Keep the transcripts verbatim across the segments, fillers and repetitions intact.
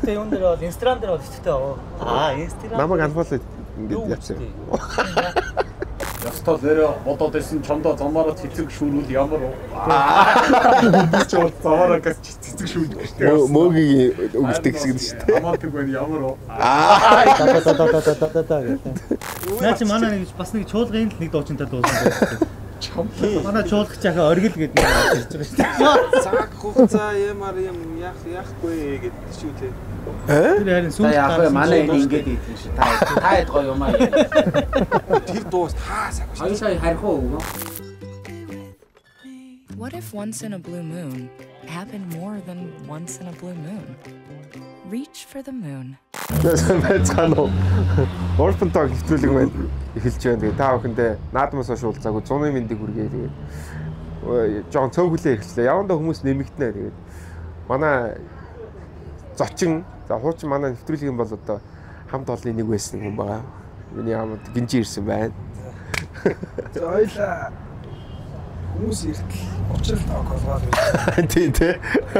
Гэхдээ юун дээр бол Instagram дээр бол өчтөртэй оо. Аа, Instagram. Намайг анхуулаад ингэж яцсан. Ястаа нэрээ бодоод ирсэн чондоо замаараа цэцэг шүүрүүл ямар уу? Аа. Чи бол замаараа гэж цэцэг шүүрүүл гэж тийм. Мөөгийн өгөлтэй гэсэн шүү дээ. Амаатэг байна ямар уу? Аа. Та та та та та та та гэдэг. Наа чи манай нэг бас нэг чуулгын л нэг дуучинтай дуулсан байдаг. Манай чуулгач яхаа оргил гэдэг нэг ирж байгаа шүү дээ. Цаг хугацаа ямар юм яах яахгүй гэдэг шүү дээ. Тэр харин сүүл яах вэ? Манай энэ ингэж ийдэн шүү. Та та хэд гоё юм аа. Тэр дуус таасаа. Хоёр сая харих уу? What if once in a blue moon happened more than once in a blue moon? Reach for the moon. Байцгаана уу? Orphan Talk нэвтрүүлэг маань эхэлж байна. Тэгээ та бүхэндээ наадмаас хойш уулзаагүй зуны мэндийг хүргэе. Тэгээд жоон цөөхөлөө эхэллээ. Явандаа хүмүүс нэмэгдэнэ. Тэгээд манай зочин, за хуучин манай нэвтрүүлгийн бол одоо хамт олонний нэг байсан хүн байгаа. Миний хамт гинжи ирсэн байна. За ойлаа. Хүмүүс иртэл очрол тоог олгоод. Тий, тий.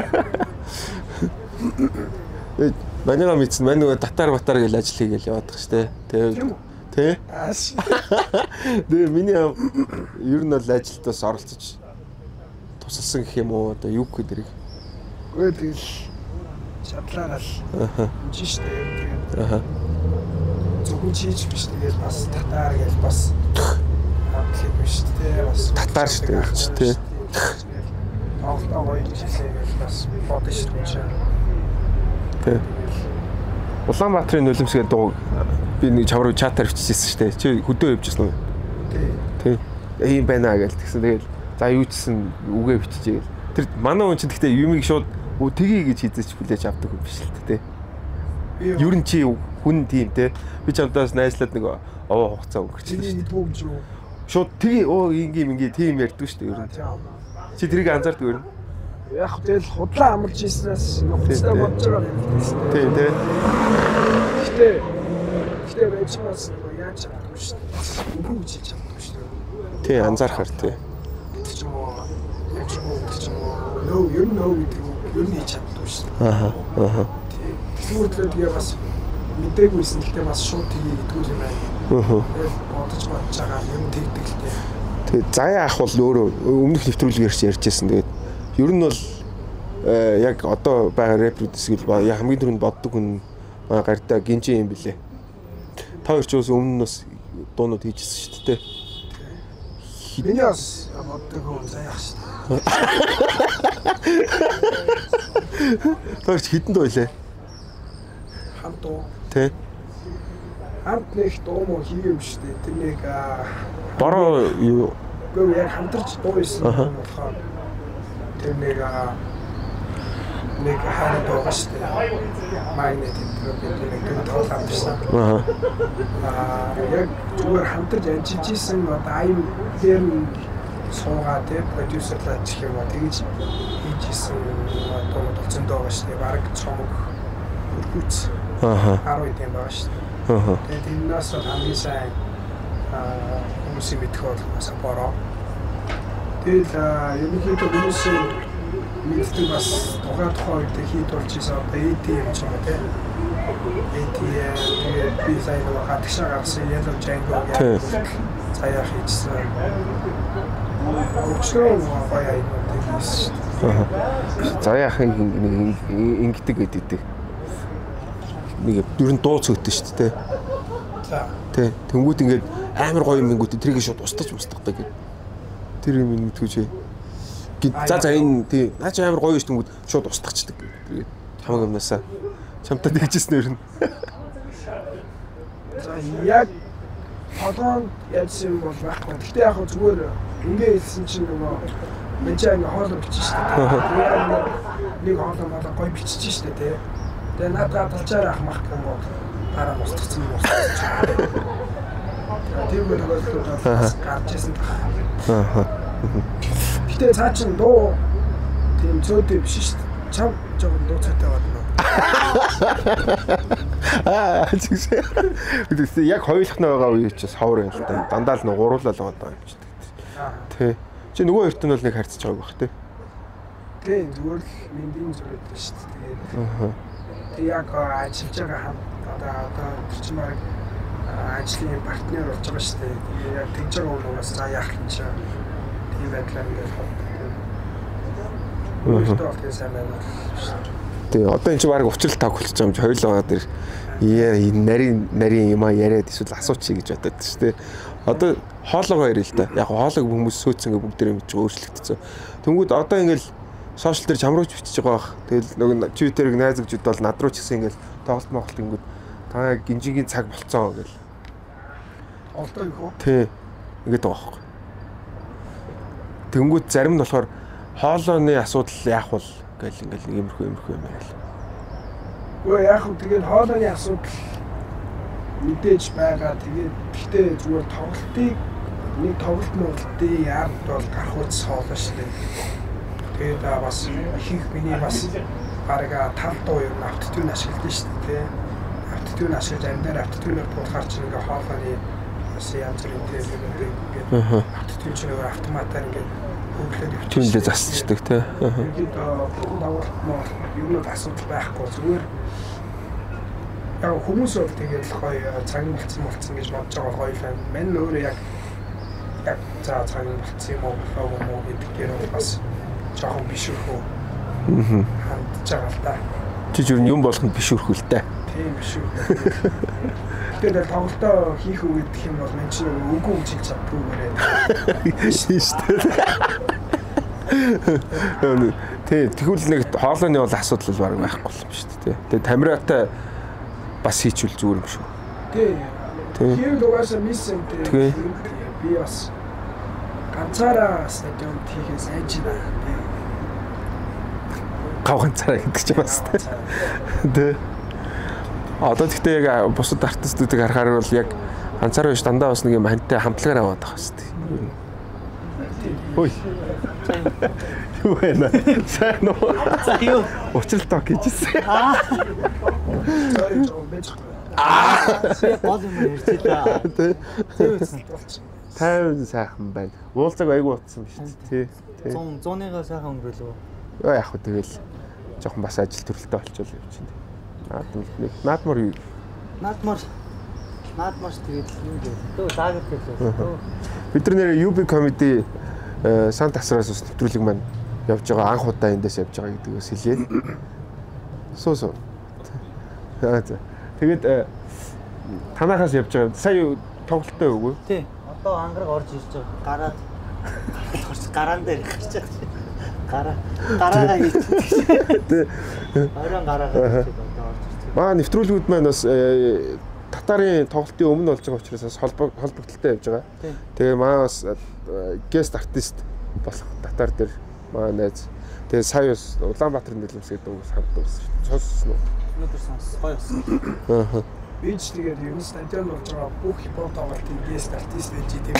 Манайга мэдсэн мань нөгөө татар батар гэж ажил хийгээл яваад байгаа шүү дээ. Тэгээ. Тэ? Аас. Тэгээ миний ер нь бол ажилдаас оролцож тусалсан гэх юм уу одоо юу гэх дэрэг. Үгүй тэгэл шатлаараа л. Аа. Жиштэй тэгээд. Аа. Зөвхөн чийж биш тэгээд бас татар гэж бас хамтлаг биш дээ бас татар шүү дээ. Тэ. Авто гоё хэлээ бас бодсон шүү дээ. Тэ. Улаанбаатарын нулимсгээ дуу би нэг чавруу чатаар биччихсэн шүү дээ. Чи хөдөө явжсэн үү? Тий. Тий. Ийм байна гэж тэгсэн. Тэгээд за юу чсэн үгээ биччихээ. Тэр манай хүн чинь гэхдээ юмыг шууд өө тгий гэж хийдэж хүлээж авдаг юм биш л дээ. Юу н чи хүн тийм те. Би ч амтаас найзлаад нэг овоо хугацаа өнгөрчихсөн. Чиний бүгд юу? Шууд тгий өө ингийн ингийн тийм ярьдаг шүү дээ ер нь. Чи тэрийг анзаардаг ер нь. Яг тэгэл худлаа амарч ийснээс хуцтай бодож байгаа юм. Тий, тий. Гэтэ гэтэ байж бас яаж чадахгүй шүү дээ. Үгүй хийж чадахгүй шүү дээ. Тий, анзаархаар тий. Ч юм уу яаж ч юм уу нөө ер нь нөө гэдэг ер нь хийж чадахгүй шүү дээ. Аха, аха. Тэгвэл тэгээ бас мэдээгүйсэн гэхдээ бас шууд тгий гэдгүүл юм байна. Аха. Бодож бодож байгаа юм тэгдэг л дээ. Тэг заяа ах бол өөрөө өмнөх нэвтрүүлгээр ч ярьжсэн. Тэгээд ер нь бол яг одоо байгаа репродюсер яг хамгийн түрүүнд боддог хүн гартаа гинжи юм билээ. Та хоёр ч ус өмнө нь бас дуунууд хийжсэн шүү дээ. Миний бас боддог хүн заяах шүү дээ. Тэр хитэн дойлээ. Хамт уу? Тэ. Хамт нэг дуу муу хийгээм шүү дээ. Тэр нэг бороо юу? Гэхдээ яг хамтарч дуу хийсэн болохоор тэр нэг нэг хараа дуугаа шүү дээ. Магнит гэдэг нэг дуу хамтарсан. Аа. Аа яг зүгээр хамтарч ажиллажсэн одоо аян дээр нь суугаа те продюсерлаа чих юм аа тэгж хийжсэн дуу болсон дуугаа шүү дээ. Бараг цомог үргүүц. Аа. Аруу идэм байгаа шүү дээ. Аа. Тэгээд энэс бол хамгийн сайн аа хүмүүсийн мэдэх бол бороо. Тэгэл ерөнхийдөө хүмүүсийн мэддэг бас тухайн тухайн үед хийд болж ийсэн одоо эй ти эм ч юм уу те. эй ти эм тэгээд би сайн нэг хатгшаа гарсан Yellow Django яг цаяа хийсэн. Өчигдөр гоё юм тэгсэн. Заяахын ингэдэг гэдэг. Нэг дөрөн дуу цогтөн шүү дээ. За. Тэ. Тэнгүүд ингээд амар гоё юм ингүүт тэрийг шууд устгаж устгадаг гэдэг. Тэр юм мэдгүй. За за энэ тий наач амар гоё шүү тэнгүүд шууд устгачдаг. Тэгээд хамаг юмнасаа чамтаа тэгжсэн нэр нь. За яг одоо яадсан бол байхгүй. Гэхдээ яг зүгээр ингээ хэлсэн чинь нөгөө мэнчаа ингээ хоолой бичиж шүү дээ. Нэг хоолой маа гоё бичиж шүү дээ тий. Тэгээ надад талчаар ах мах гэх юм дараа устгацсан юм устгацсан. Тийм үү тэгээд бас гарч ирсэн. Аа. Гэтэ цаа чин дуу тийм зөөтэй биш шүү дээ. Чам жоохон дуу цаатай байна. Аа чигсээ. Үгүй яг хоёулах нь байгаа үе учраас ховор юм л да. Дандаа л нэг гуруулал байгаа юм чи. Тэ. Чи нөгөө хоёрт нь бол нэг харьцаж байгааг бах тий. Тийм зүгээр л мэндийн зүйл шүү дээ. Тэгээд. Аа. Тэг яг ажиллаж байгаа хамт одоо одоо чинь баг ажлын партнер болж байгаа шүү дээ. Яг тэгж байгаа хүмүүс за яах юм чи. Тийм байдлаар ингээд өөртөө бол сайн байна. Тэгээ одоо энэ чинь баг учрал таг болчих юм чи хоёулаа дээр яа нарийн нарийн юм а яриад эсвэл асуучих гэж бодоод шүү дээ. Одоо хоолойгоо ярил л да. Яг хоолойг хүмүүс сөөцөнгө бүгд дээр ингэж өөрчлөгдсөн. Тэнгүүд одоо ингээл сошиал дээр чамрууч бичиж байгаа бах. Тэгэл нөгөө Twitter-ыг найзгчуд бол над руу ч гэсэн ингээл тоглолт моголт ингэнгүүд та гинжигийн цаг болцсон гэл. Олдоо юу? Тий. Ингээд байгаа байхгүй. Тэнгүүд зарим нь болохоор хоолойны асуудал яах вэ гэл ингээл иймэрхүү иймэрхүү юм байл. Өө яах вэ? Тэгээд хоолойны асуудал мэдээж байгаа. Тэгээд гэхдээ зүгээр тоглолтыг нэг тоглолт мөглөлтийн яард бол гарах үс хоолой шүү дээ. Тэгээд бас их миний бас барга тав дуу юм автотюн ашигладаг шүү дээ. Автотюн ашиглаж амьдаар автотюнээр туулахар чинь ингээ хоолойны бас янз бүрийн тийм ингээ автотюн чинь өөр автоматар ингээ хөглөөд явчихсан. Түндээ засчдаг тий. Тэгээд тоглолт моо юм асуудал байхгүй зүгээр яг хүмүүс бол тэгээд гоё цаг болцсон болцсон гэж бодож байгаа гоё фэн. Мэн өөрөө яг яг цаа цаг болцсон юм уу болов уу гэдгээр бас жоохон биш үү. Аа. Хандж байгаа л да. Чи юу юм болгоно биш үрхэл тээ. Тийм биш үү. Тэгээд тоглолтоо хийх үү гэх юм бол мен чинь үгүй гэж хэлж чаддгүй мөрөө. Биш шүү дээ. Тий, тэгвэл нэг хоолойны бол асуудал баг байхгүй юм шүү дээ. Тэгээд Тамиратай бас хийчихвэл зүгээр юм шүү. Тий. Тэр дугаасаа миссэн тий. Би бас ганцаараа стадион хийхээс айж байна. Гав ганцаараа гэдэг чинь бас тий. Одоо тэгтээ яг бусад артистуудыг харахаар бол яг ганцаараа биш дандаа бас нэг юм хантай хамтлагаар аваад байгаа шүү дээ. Ой. Юу вэ? Сайн уу? За юу? Учрал ток хийжсэн. Аа. Sorry жоо бэж. Аа. Сая гол юм ярьж та. Тий. болчих. тайван сайхан байна. Уулзаг айгу утсан биш тий. цон цоныгоо сайхан өнгөрөөлөө. Яа яг хөө тэгэл жоохон бас ажил төрөлтэй болчихвол явчихна. Наадмар нэг наадмар юу? Наадмар наадмар тэгэл юм гээ. Төө лагер гэлээ. Бид нар нэр ю би comedy сант асраас ус нэвтрүүлэг маань явж байгаа анх удаа эндээс явж байгаа гэдгээс хэлье. Суу суу. Тэгээд танахаас явж байгаа. Сая тоглолттой үгүй? Тий. Одоо ангараг орж ирж байгаа. Гараад орж гараан дээр гарч байгаа. Гараа гараагаа хийчихсэн. Тий. Орон гараагаа хийчихсэн одоо орж ирсэн. Маа нэвтрүүлгүүд маань бас татарын тоглолтын өмнө болж байгаа учраас холбогдолтой явж байгаа. Тэгээ маа бас guest artist болох татар дээр маа найз. Тэгээ сая бас Улаанбаатарын нөлөөс гэдэг үг хамт байсан. Сонссон уу? Өнөөдөр сонс гоё болсон. Аа. Би ч тэгээд ер нь стадион болж байгаа бүх хипхоп тоглолтын guest artist байж тийм.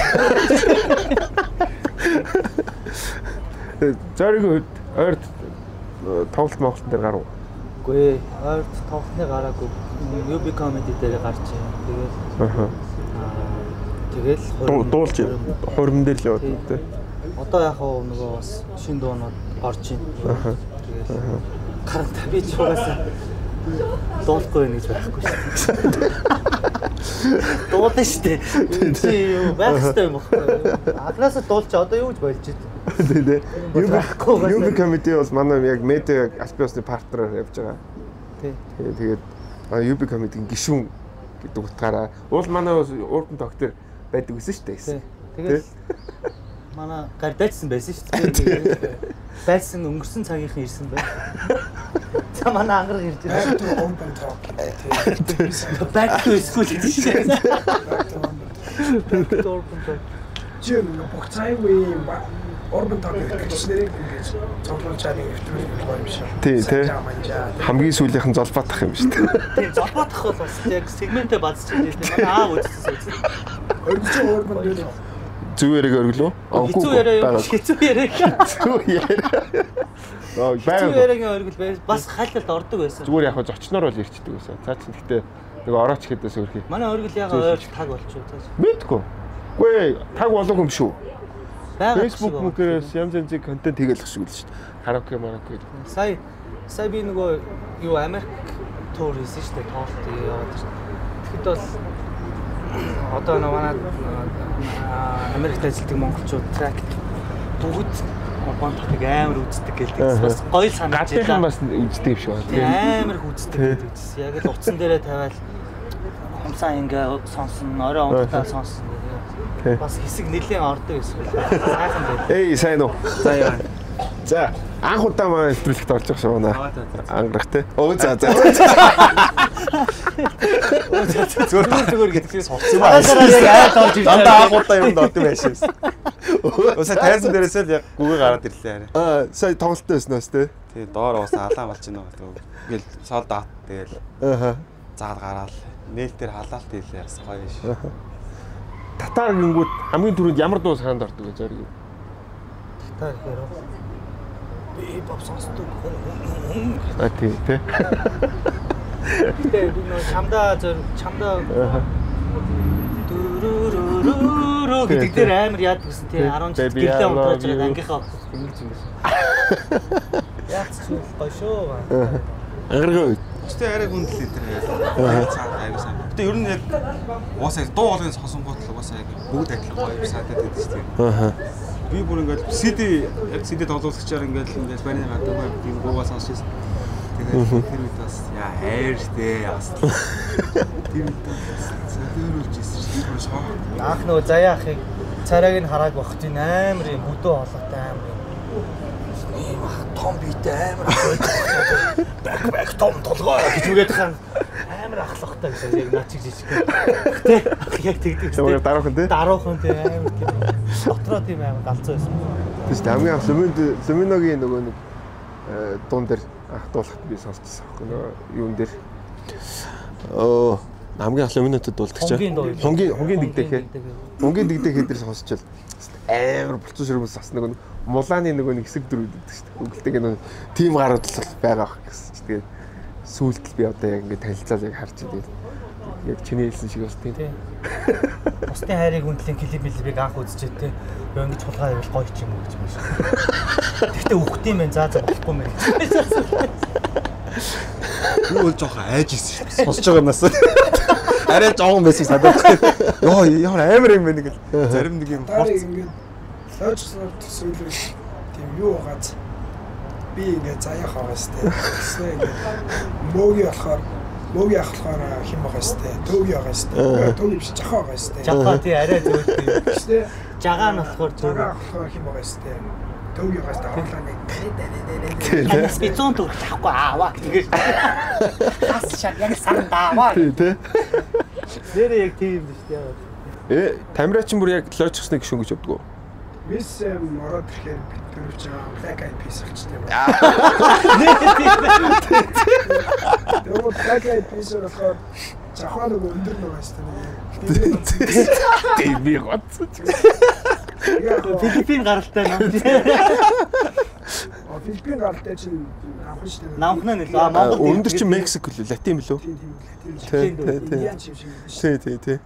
Зориг ойрт тоглолт моголтон дээр гарав. Үгүй ээ, ойрт тоглолтны гараагүй. ю би comedy дээр гарч байна. Тэгээд Аа. Тэгэл дуулж хурим дээр л яваад тий. Одоо яг нөгөө бас шин дуунууд орж байна. Аа. Тэгээд карантин би ч угаасаа дуулахгүй байх гэж байхгүй шүү дээ. Дуулна шүү дээ. Чи юу байх хэрэгтэй юм бэ? Агнаасаа дуулч одоо юу гэж болж байна? Тий, тий. ю би comedy бол манай яг медиа альбиосны партнераар явж байгаа. Тий. Тэгээд ю би comedy-ийн гишүүн гэдэг утгаараа уул манай урдан тогтер байдаг гэсэн шүү дээ. Тэгээд манай гардайчсан байсан шүү дээ. Байсан өнгөрсөн цагийнхан ирсэн байна. За манай ангараг ирж байна. Open talk. Тий. Back to school гэдэг шиг. Back to open talk. Жин бүх цайгүй Urban Talk гэж нэрийг ингэж цоглуулж байгаа нэг нэвтрүүлэг гоё юм шиг. Тий, тий. Хамгийн сүүлийнхэн золбоотах юм шүү дээ. Тийм золбоотах бол бас яг сегментээ базч хэлээ. Манай аав үзсэн үзсэн. Örgücü Urban дээр Зүг яриаг өргөлөө? Хэцүү яриа, хэцүү яриа. Зүг яриа. Аа, хэцүү яриагийн өргөл бас хайлталд ордог байсан. Зүгээр яг зочноор бол ирчдэг байсан. Цаа чи гэхдээ нэг орооч хэдээс өрхий. Манай өргөл яг ойр таг болчихоо цааш. Мэдгүй. Үгүй таг болоогүй юм шүү. Бага Facebook мөкөөс янз янзын контент хийгээл шиг л шүү дээ. Караоке, мараоке. Сая сая би нөгөө юу Америк туур хийсэн шүү дээ. Тоолт яваад шүү. Тэгэхэд бол одоо нэг манай Америкт ажилладаг монголчууд трак бүгд бонтыг амар үздэг гэлдэг. Бас гоё санагдаж байна. Гадныхан бас үздэг юм шиг байна. Тийм амар үздэг гэдэг үзсэн. Яг л утсан дээрээ тавиал хумсаа ингээ сонсон, орой унтаа сонсон. Бас хэсэг нэлээд ордог гэсэн. Сайхан байл. Эй, сайн уу? За яа. За, анх удаа маа нэвтрүүлэгт орж байгаа шүү наа. Ангарах те. Өө за за. Зүгээр зүгээр гэдгээс хорцсон баа. Яг айд орж ирсэн. Дандаа анх удаа юмд орд юм байшээс. Өсө тайрсан дээрээс л яг гүгээ гараад ирлээ арай. Аа, сая тоглолттой байсан бас те. Тэгээ доор уус алаан болж байна уу. Ингээл сол даат тэгэл. Ааха. Заал гараал. Нээлтээр халаалт хийлээ яс гоё биш. Татар гингүүд хамгийн түрүүнд ямар дуу санд ордог гэж зориг. Татар гэхээр би pop сонсдог. А тий, тий. Тэгээ би нөө чамдаа зөв чамдаа дөрөрөрөө гэдэг дээр амар яад гэсэн тий арван жил гэлээ унтраад байгаа ангийнхаа ингэж ингэж. Яг ч гоё шүү. Ангаргаа. Өстэй арай хүндлээ тэр. Цаа аяасан. Гэтэ ер нь яг уусаа дуу хоолойн сонсонгууд л уусаа яг бүгд адилхан гоё юм санагдаад байдаг шүү дээ. Аа. Би бүр ингээд сиди яг сиди тоглоулагчаар ингээд ингээд барины гадаг байг тийм гуугаа сонсчихсан. Тэгээд тэр үед бас яа хайртай яас. Тэр үед зөвөрүүлж ирсэн шүү дээ. Шоо. Анх нөгөө заяа ахыг царайг нь харааг багт энэ амар юм бүдөө хоолойтой амар юм. Ийм том биетэй амар баг баг том толгой гэж үгээд хаан амар ахлахтай гэсэн яг наач жижиг. Тэ яг тэгдэг. Тэгээ даруухан тий. Даруухан тий амар тийм. Дотроо тийм амар галзуу байсан. Тэс хамгийн анх Луминд Луминогийн нөгөө нэг дуун дээр анх дуулахад би сонсчихсан байхгүй нөгөө юун дээр. Оо хамгийн анх Луминотод дуулдаг чаа. Хонгийн хонгийн дэгдэхээ. Хонгийн дэгдэхээ дээр сонсчвал амар булцуу ширмэс бас нөгөө мулааны нөгөө нэг хэсэг дөрүүд гэдэг шүү дээ. Үгэлтэйг нэг тим гарууд л байгаа ах гэсэн чинь тэгээд сүүлд л би одоо яг ингээд танилцаад яг харж тэгээд яг чиний хэлсэн шиг бас тийм. Бусдын хайрыг хүндлийн клип билбиг анх үзчихэд те ёо ингэж хулгай байвал гоё ч юм уу гэж байна шүү. Гэхдээ үхт юм байна заа заа болохгүй мэн. Би бол жоохон айж ирсэн шүү. Сонсож байгаа юмнаас. Арай жоохон байсан санаад байна. Йоо ямар амар юм бэ гэл. Зарим нэг юм хорц. Лоочсон төсөөлөл тийм юу гац би ингээ заяа хаваастай. Тэснэ ингээ мөөги болохоор мөөги ахлахаар хим байгаастай. Төвги байгаастай. Төвги биш жахаа байгаастай. Жахаа тий арай зөв тий. Тэснэ жагаа нь болохоор зөв ахлахаар хим байгаастай. Төвги байгаастай хоолоо нэг. Танаас би зүүн төгрөг авахгүй ааваа тэгээд хас шаг яг сандаа. Тий, тий. Нэрээ яг тийм биш тий. Э, Тамирачин бүр яг лоочсны гişүн гэж боддгоо. Мис мороод ирэхээр бид төрөвч байгаа Black Eyed Peas хэлчихтэй байна. Тэгээд Black Eyed Peas болохоор жахаа нэг өндөр нэг байстай. Тийм би гоцсон. Филиппин гаралтай нам. А Филиппин гаралтай чинь намхан шүү дээ. Намхан нь л Монгол өндөр чинь Мексик лөө, Латин лөө. Тийм Тий, тий. Тий, тий, тий.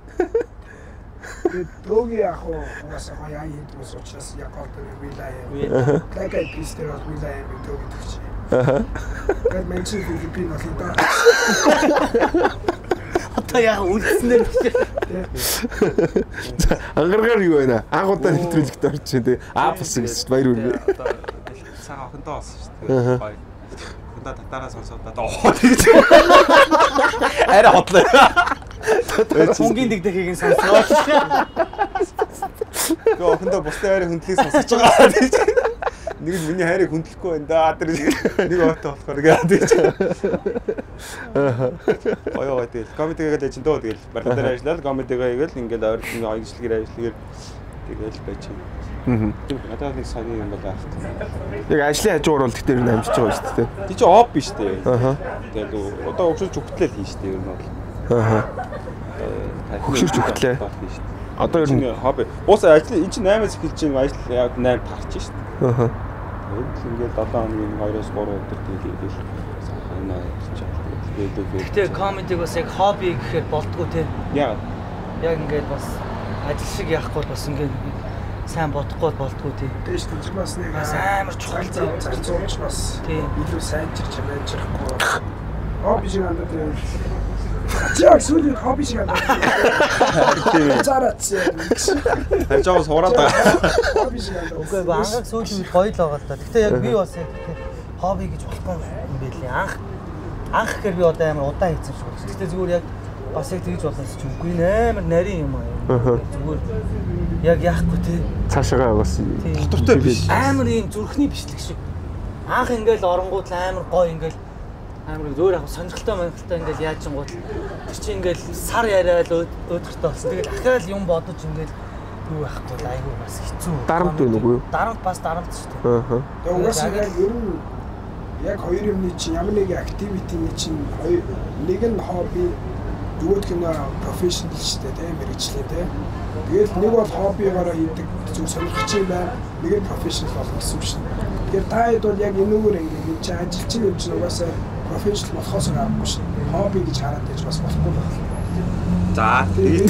Төвги яг уусаа хаяа хийдэг ус учраас яг одоо вилаа. Black Eyed Peas дээр бол вилаа юм төвги төгч. Аа. Гэт менчи Филиппин бол идэ. Одоо яг үлдснээр чи. Ангаргаар юу байна? Анх удаа нэвтрүүлэгт орж чинь тий. Аа бас гэж баяр хүргэе. Одоо сайн охиндоо болсон шүү дээ. Гоё. Охиндоо татараа сонсоод одоо охоо гэж. Арай хотлоо. Хонгийн дэгдэхийг нь сонсоо. Гэхдээ охиндоо бусдын хайрыг хөндлөхийг сонсож байгаа гэж. Нэг л миний хайрыг хөндлөхгүй байна да. Тэр нэг ойтой болохоор гэдэг. Гоё гоё тэгэл. Комедигээ л чинь дөө тэгэл. Барилдаар ажиллаад комедигээ хийгээл ингээд ойрхон оюучлалээр ажиллагээр тэгэл байж байна. Аа. Надад нэг сони юм бол аах. Яг ажлын хажуугаар бол тэгтэр нь амжиж байгаа шүү дээ. Тий чи об биш дээ. Аа. Тэгэл одоо өгшөрч өгтлээ л хийн шүү дээ ер нь бол. Аа. Өгшөрч өгтлээ. Одоо ер нь хобби. Уус ажил эн чинь наймаас эхэлж байгаа ажил яг найм тарч шүү дээ. Аа. Ингээд долоо хоногийн хоёроос гурван өдөр тийгээл сайхан ярьж байгаа. Гэтэ комедиг бас яг хобби гэхээр болдгоо те. Яа. Яг ингээд бас ажил шиг яахгүй бас ингээд сайн бодохгүй болдгоо те. Тэш түнч бас нэг амар чухал зарцуулж бас илүү сайн чирч байж чадахгүй. хобби шиг хандаад байна. Яг сүүлийн хобби шиг хандаад. Тийм. Зараач. Харин жоо суураад байгаа. Хобби шиг хандаад. Үгүй ээ анхаг сүүлийн үед гоё л байгаа л да. Гэхдээ яг би бас яг хобби гэж болохгүй юм байлээ. Анх анх гэхээр би одоо амар удаан хийсэн шүү. Гэхдээ зүгээр яг бас яг тэгж болоос ч үгүй амар нарийн юм аа. Зүгээр яг яахгүй те. Цаашаа бас Доктортой биш. Амар ийм зүрхний бичлэг шиг. Анх ингээл оронгууд амар гоё ингээл амар зөөр яг сонирхолтой монголтой ингээл яаж чингууд тэр чинь ингээл сар яриад өөдөртөө болсон. Тэгээд ахаал юм бодож ингээл юу байхгүй айгүй бас хэцүү. Дарамт байна уу юу? Дарамт бас дарамт шүү дээ. Аа. Тэгээ угаасаа яг ер нь яг хоёр юмны чинь ямар нэг активитиний чинь хоёр нэг нь хобби нөгөөх нь профешнл шүү дээ тийм мэргэжлээ тийм. Тэгээд нэг бол хоббигаараа хийдэг зөв сонирхож юм байна. Нэг нь профешнл болох гэсэн үг шин. Тэгэхээр та хэд бол яг энэгээр ингээд чи ажилчин юм чинь угаасаа профешнл болохоос гарахгүй шин. Хобби гэж хараад байж бас болохгүй байна. За тэгээд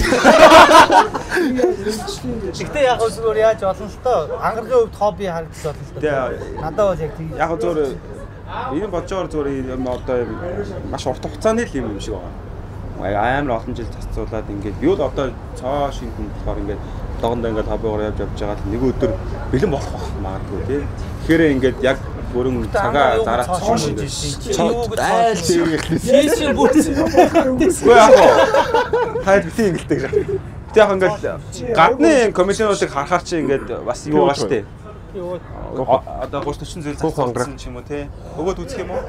Гэхдээ яг зүгээр яаж болно л тоо. Ангаргийн хувьд хобби харагдаж болно л тоо. Надад бол яг тийм. яг зөвөр энэ боджоор зөвөр юм одоо маш урт хугацааны л юм шиг байгаа. Амар олон жил зацуулаад ингээд юу л одоо цоо шинэ хүн болохоор ингээд догондоо ингээд хоббигоор явж явж байгаа л нэг өдөр бэлэн болох байх магадгүй тийм. Тэгэхээр ингээд яг бүрэн цагаа зараад цоо шинэ Айл зэрэглээ. Фэшн бүрсэн. Үгүй яг гоо. Хайд битээ ингэлдэг. Тэг яг ингээд гадны комедиануудыг харахаар чи ингээд бас юу байгаа штэ. Одоо гурван төрчин зүйл зацсан ч юм уу те. Өгөөд үзэх юм уу?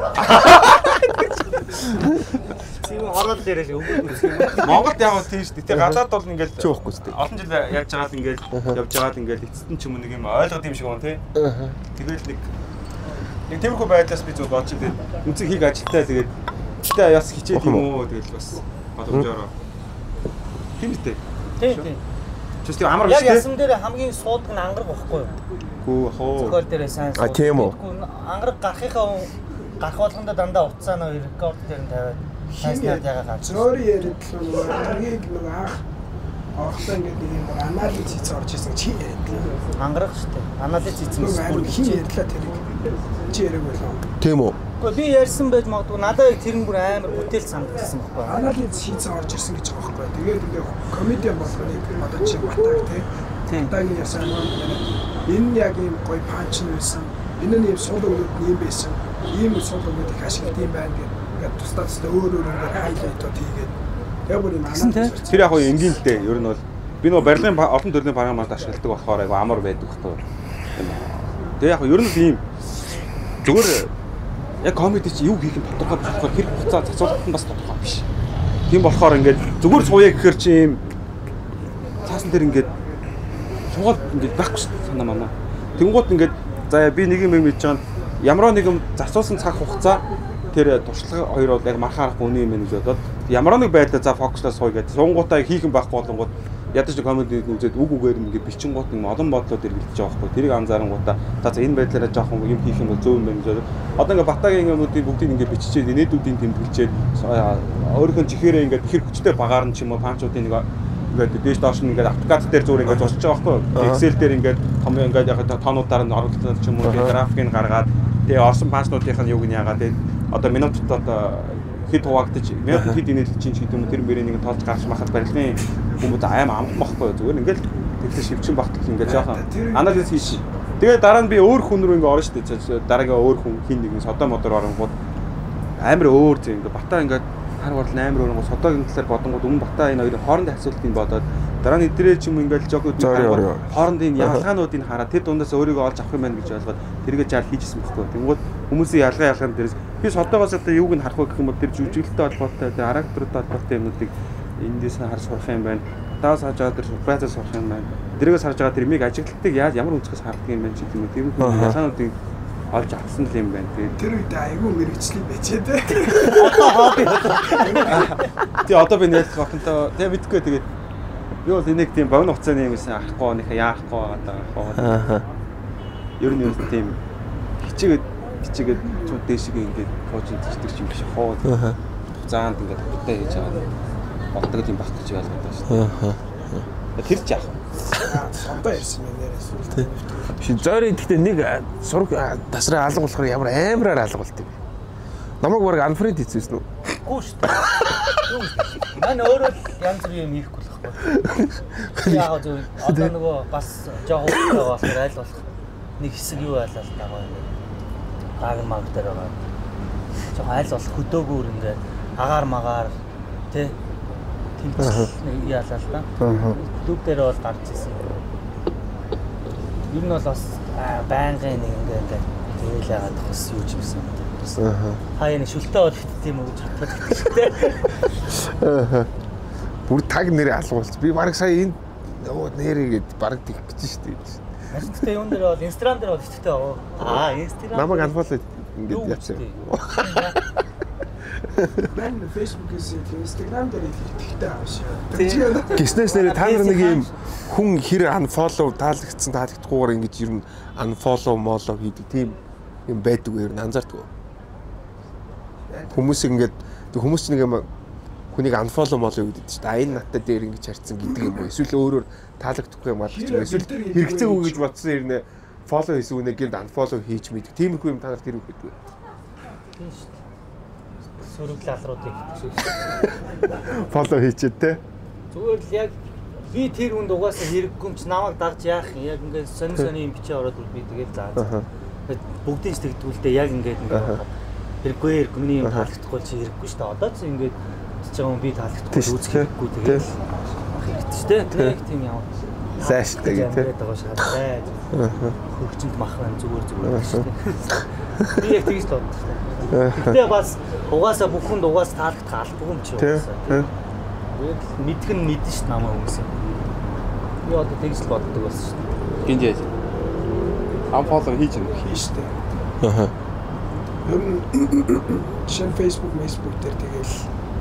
Тийм ороод дээрээ өгөөд үзэх юм уу? Монголд яг тийм шүү дээ. Тэг гадаад бол ингээд Чи уухгүй шүү дээ. олон жил яаж жагаад ингээд явж жагаад ингээд эцэстэн ч юм уу нэг юм ойлгоод юм шиг байна те. Тэгэл нэг нэг тиймэрхүү байдлаас би зөв бодож тэгээд үнцэг хийг ажилтаа тэгээд тэ яс хичээд юм уу тэгэл бас боломжоор. Тийм үү? Тийм тийм. Чи тийм амар Яг биш те. ясам дээр хамгийн суудаг нь ангараг байхгүй юу? Гүү хоо. Зохиол дээрээ сайн А, тийм үү? Ангараг гарахынхаа гарах болгондоо дандаа уцаа нөө рекорд дээр нь тавиад хайснаад ягаа гарч. Зөөр яриад л нөгөө ангаргийг нэг анх орхлоо ингээд нэг юм анализ хийц орж исэн чи яриад л. Ангараг шүү дээ. Анализ хийсэн Бүр зүйл хин ярьлаа тэрийг. Чи яриаг байлаа. Тийм үү? Гэхдээ би ярьсан байж магадгүй надад яг тэр нь бүр амар бүтээл санагдсан байхгүй юу? Анализ хийц орж ирсэн гэж байгаа байхгүй. Тэгээд ингээд комедиан болгоныг одоо чи батаг тий. Тийм. Батаг ясаа энэ яг юм гоё панч байсан. Энэ нь юм сул өгөөд юм байсан. Ийм сул өгөөдийг ашиглах юм байна гэх. Ингээд тусдаа тусдаа өөр өөр ингээд хайлайтууд хийгээд яг бүр юм анализ. Тэр яг гоё энгийн л дээ. Ер нь бол би нөгөө барилгын олон төрлийн програмаар ашигладаг болохоор айгу амар байдаг байхгүй. Тэгээ яг ер нь ийм зүгээр яг комеди чи юу хийх нь тодорхой биш болохоор хэрэг хугацаа зацуулах нь бас тодорхой биш. Тийм болохоор ингээд зүгээр сууя гэхэр чи ийм цаасан дээр ингээд суугаад ингээд байхгүй санаа манай. Тэнгууд ингээд за би нэг юм мэдж байгаа ямар нэг юм зарцуулсан цаг хугацаа тэр туршлага хоёр бол яг мархаарахгүй үний юм гэж бодоод ямар нэг байдлаар за фокуслаа сууя гэдэг. Суунгуудаа хийх юм байхгүй болонгууд ядаж комедиг үзээд үг үгээр ингээд бичингууд нэг олон бодлоод эргэлдэж байгаа байхгүй. Тэрийг анзаарангуудаа за за энэ байдлаараа жоохон юм хийх юм бол зөв юм байна гэж бодоод одоо ингээд батагийн юмнуудыг бүгдийг ингээд биччихээд инээдүүдийн тэмдэглэжээд өөрийнхөө чихээрээ ингээд ихэр хүчтэй багаар нь ч юм уу панчуудын нэг ингээд дээш доош нь ингээд автокад дээр зүгээр ингээд зурчих байгаа байхгүй. Excel дээр ингээд том ингээд яг тоонуудаар нь оруулаад ч юм уу графикийг гаргаад тэгээ орсон панчнуудынх нь юуг нь яагаад тэгээ одоо минутад одоо хэд хуваагдаж минут хэд инээлж чинь гэдэг юм тэр мөрийн нэг тоолж гарч махад барилгын хүмүүс аим амх махгүй зүгээр ингээд тэгтээ шивчин багтал ингээд жоохон анализ хийш. Тэгээ дараа нь би өөр хүн рүү ингээд орно шүү дээ. Дараагийн өөр хүн хин нэгэн содоо модоор оронгууд амар өөр зэ ингээд бата ингээд хар бол амар өөр гоо содоогийн талаар бодонгууд өмнө бата энэ хоёрын хоорондын асуултыг бодоод дараа нь эдрээ ч юм ингээд жоо хоорондын ялгаануудыг хараад тэр дундаас өөрийгөө олж авах юм байна гэж ойлгоод тэргээ жаал хийжсэн байхгүй. Тэнгууд хүмүүсийн ялгаа ялгаан дээрээс би содоогоос одоо юуг нь харах вэ гэх юм бол тэр жүжиглэлтэй холбоотой тэр характертай холбоотой юмнуудыг эндээс нь харж сурах юм байна. Таас харж байгаа тэр сурпрайзаас сурах юм байна. Тэрээс харж байгаа тэр миг ажиглалтыг яаж ямар үнцгээс харддаг юм байна ч гэдэг юм. Тэр хүн ялгаануудыг олж авсан л юм байна. Тэр үед айгүй мэрэгчлээ байчээ те. Одоо хобби. Тий одоо би нээлт хатантай тэгээ мэдгүй тэгээд би бол энийг тийм богино хугацааны юм гэсэн авахгүй нөхө яахгүй одоо авахгүй. Ер нь юм тийм хичээгээд хичээгээд цууд дэшиг ингээд коучинг хийдэг юм биш хоо. Хугацаанд ингээд хөтэ хийж байгаа. Болдог юм багт гэж ойлгоод байна шүү дээ. Тэр ч яах вэ? Содоо ирсэн юм нэрээс. Шин зөөрийн гэхдээ нэг сураг тасраа алга болохоор ямар амараар алга болт юм. Намайг баг анфрент хийсэн үү? Үгүй шүү дээ. Манай өөрөө янз бүрийн юм хийхгүй л байхгүй. Яг зөв одоо нөгөө бас жоох хөвгтэй болохоор аль болох нэг хэсэг юу байлаа л даа гоё. Аг маг дээр байгаа. Жоох аль болох хөдөөгөр ингээд агаар магаар тий тэмцэл яалаа л да. Клуб дээр бол гарч ирсэн. Ер нь бол бас байнгын нэг ингээд тэгэл яагаад тус юу ч юмсан. Аа. Хаяа нэг шүлтэй бол тийм үү гэж боддог шүү дээ. Аа. Бүр таг нэрээ алгуулж. Би баг сая энэ нэрээ гээд баг тэгэх гэж шүү дээ. Гэхдээ юун дээр бол Instagram дээр бол итгэвтэй оо. Аа, Instagram. Намайг алгуулаад ингээд яцсан. Мен Facebook-ээс Instagram дээр итгэвтэй аашаа. Гиснээс нэрээ та нар нэг юм хүн хэр unfollow таалагдсан таалагдахгүйгээр ингэж ер нь unfollow молоо хийдэг тийм юм байдаг уу ер нь анзаардаг уу? Хүмүүс ингээд хүмүүс ч нэг юм хүнийг unfollow молоо гэдэг чинь а энэ надтай дээр ингэж харьцсан гэдэг юм уу? Эсвэл өөрөөр таалагдахгүй юм алах юм. Эсвэл хэрэгцээгүй гэж бодсон юм нэ follow хийсэн үнэ гинт unfollow хийж мэдэг. Тиймэрхүү юм та нарт хэрэг гэдэг вэ? Тийм шүү дээ. Сөрөг лалруудыг хийдэг. Follow хийчихэд те. Зүгээр л яг би тэр хүнд угаасаа хэрэггүй юм чи намайг дагж яах юм. Яг ингээд сонь сони юм бичээ ороод би тэгээд заа. Бүгдийн ч тэгдгүүлдэ яг ингээд нэг хэрэггүй хэрэггүй миний юм таалагдахгүй чи хэрэггүй шүү дээ. Одоо ч ингээд ч байгаа юм би таалагдахгүй үзэх хэрэггүй тэгээд хэрэгтэй шүү дээ. Тэг тийм яа. Сайштай гэх тийм. Тэгээд байгаа шаардлага. Хөгжинд махран зүгээр зүгээр шүү дээ. Би яг тэгж л боддог шүү дээ. Гэтэ бас угаасаа бүх хүнд угаасаа таалагдах албагүй юм чи угаасаа. Тэгээд мэдэх нь мэдэн шүү намаа хүмүүс. Би одоо тэгж л боддог байсан шүү дээ. Гинж яаж. Unfollow хийж юм Хийж дээ. Аха. Ер нь шин Facebook, Facebook дээр тэгэл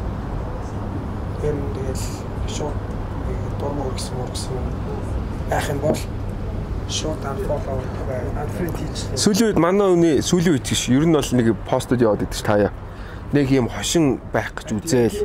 ер нь тэгэл шууд дурмаг гэсэн мөрсөн байх юм бол шууд unfollow тэгээ unfriend хийж. Сүүлийн үед манай үний сүүлийн үед гэж ер нь бол нэг постод яваад идэв ч таяа. Нэг юм хошин байх гэж үзээл.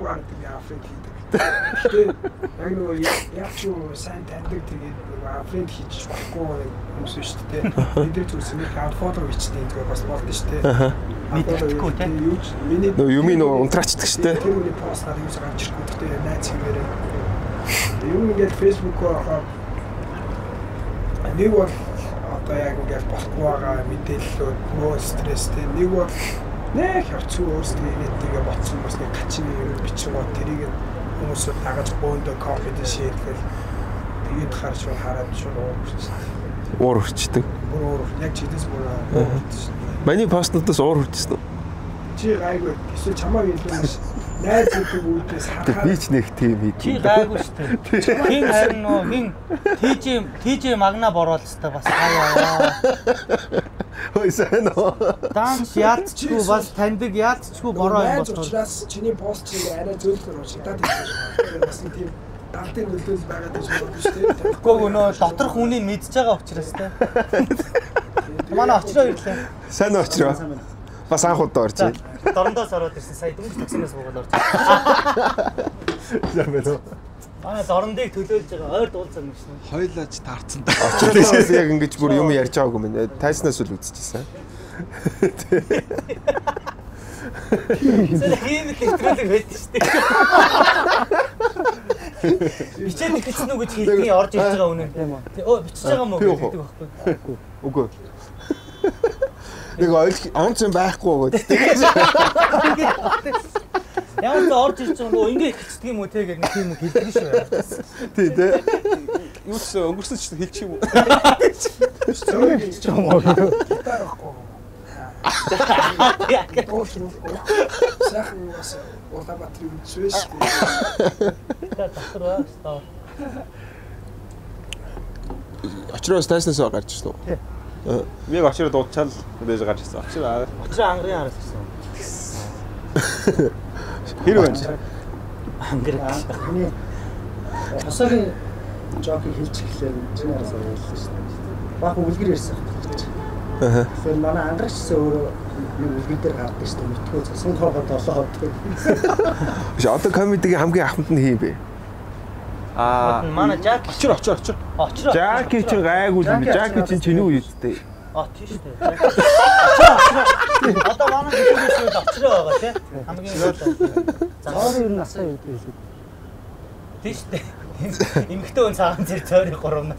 Тэгээ яг нөгөө яг ч юу сайн таньдаг тэгээд unfriend хийж болохгүй хүмүүс шүү дээ. Эдгээр зүйлс нэг unfollow хийчихсэн зүгээр бас болдсон шүү дээ. Мэдрэхгүй тийм. Миний Нөө юм нөө унтраачдаг шүү дээ. Тэр үний постнаар юу гарч ирэхгүй гэдэг найз хэмээрээ. Юм ингээд Facebook-оор хаа нэг бол одоо яг ингээд болохгүй байгаа мэдээллүүд нөө стресстэй нэг бол нэг хэвчүү өөрсдөө игээдгээ ботсон бас нэг гачин юм бичиж гоо тэрийг хүмүүс дагаж бөөндө кофед шийдэл тэгээд харж хараад шууд уурчихсан. Уур хүрчдэг. Уур яг чидээс бүр уурчихсан. Маний постнуудаас уур хүрчсэн үү? Чи гайгүй эсвэл чамаа хэлдэгс найз гэдэг үүдээс харахад Би ч нэг тийм хийдэг. Чи гайгүй шүү дээ. Хин харин нөө хин ТЖ ТЖ магна бороолстой бас хаяа. Хөөе сайн уу. Данч яалтчгүй бас таньдаг яалтчгүй бороо юм Найз болохоор. учраас чиний пост чи арай зөөлхөр уншигдаад байна. Бас тийм даалтын нөлөөл байгаад байж болно шүү дээ. Тэгэхгүй нөө доторх хүнийг мэдж байгаа учраас те. Манай очроо ирлээ. Сайн очроо. Бас анх удаа орж ийн. Дорндоос ороод ирсэн. Сая дөнгөж таксинаас буугаад орж. Яа мэн үү? Манай дорндыг төлөөлж байгаа ойр дуулцсан юм шин. Хойлооч таарцсан да. Очроос яг ингэж бүр юм ярьж байгаагүй мэн. Тайснаас үл үзчихсэн. Зөв хийм хэвтрүүлэг байдаг шүү дээ. Бичээд бичсэн үү гэж хэлтгийн орж ирж байгаа үнэн тийм үү? Өө бичиж байгаа мó гэдэг байхгүй. Үгүй. Нэг ойлж онц юм байхгүй гэдэг. Ямар ч орж ирж байгаа нөө ингэ хэлдэг юм уу те гэдэг тийм үг хэлдэг шүү. Тий, тий. Юу ч өнгөрсөн ч хэлчих юм уу? Зөв хийж байгаа юм. Таарахгүй. Сайхан бас Улаанбаатарын үдшвэ шүү дээ. Татвар байна. Очроос тайснаас гарч ирсэн үү? Миг очроо дуудчаал байж гарч ирсэн. Очроо Очроо ангарын араас гэсэн. хэр байна? Ангар. Тосоогийн жокийг хийж эхлэв чинь араас оруулсан шүү дээ. Баах үлгэр ярьсан. Аа. Тэгэхээр манай ангарчсан өөрөө үлгэр дээр гардаг шүү дээ. Мэдгүй цасан тоогоо долоод. Биш одоо комедигийн хамгийн ахмад нь хий бэ? Аа Манай Жак очроо очроо очроо. очроо. Жаки чи гайгүй юм. Жаки чи чиний үедтэй. А тийш үү. Очроо. Одоо манай хэлээс үед очроо байгаа тий. Хамгийн одоо. Цааны ер нь асаа юу гэдэг. Тийш үү. Эмэгтэй хүн цагаан зэрэг цойрын гуравнаас.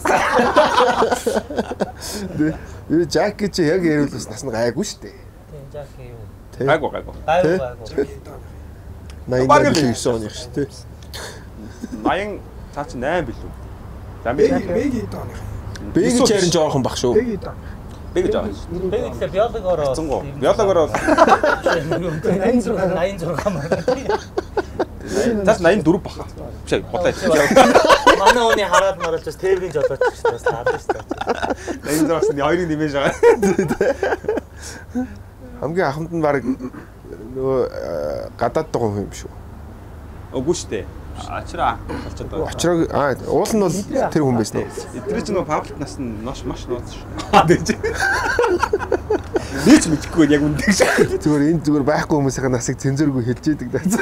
Юу Жаки чи яг яриулсан нас нь гайгүй шүү дээ. Тийм Жаки юу? Гайгүй гайгүй. Гайгүй гайгүй. найман девять оных шүү дээ. наян цаа чи найман билүү? За би Бэги дооных. Бэги ч харин жоохон бах шүү. Бэги доо. бэг жаа. Бэг л биологоор цэнгу. Биологоор ninety-six ninety-six маань. Тас ninety-four баха. Биш бодлоо. Манай хүний хараад маралж бас тээврийн жолооч гэж бас таардаг шүү дээ. ninety-four-аас нь хоёрыг нэмэж байгаа. Хамгийн ахмад нь баг нөгөө гадаад дагуу юм шүү. Үгүй шүү дээ. Ачраа болчиход байгаа. Очроо аа уул нь бол тэр хүн байсан уу? Тэр чинь нөгөө паблик нас нь маш маш нууц шүү. Дэж. Нийч мэдхгүй яг үндэг шүү. Зүгээр энэ зүгээр байхгүй хүмүүсийн насыг цензургүй хэлж идэг даа.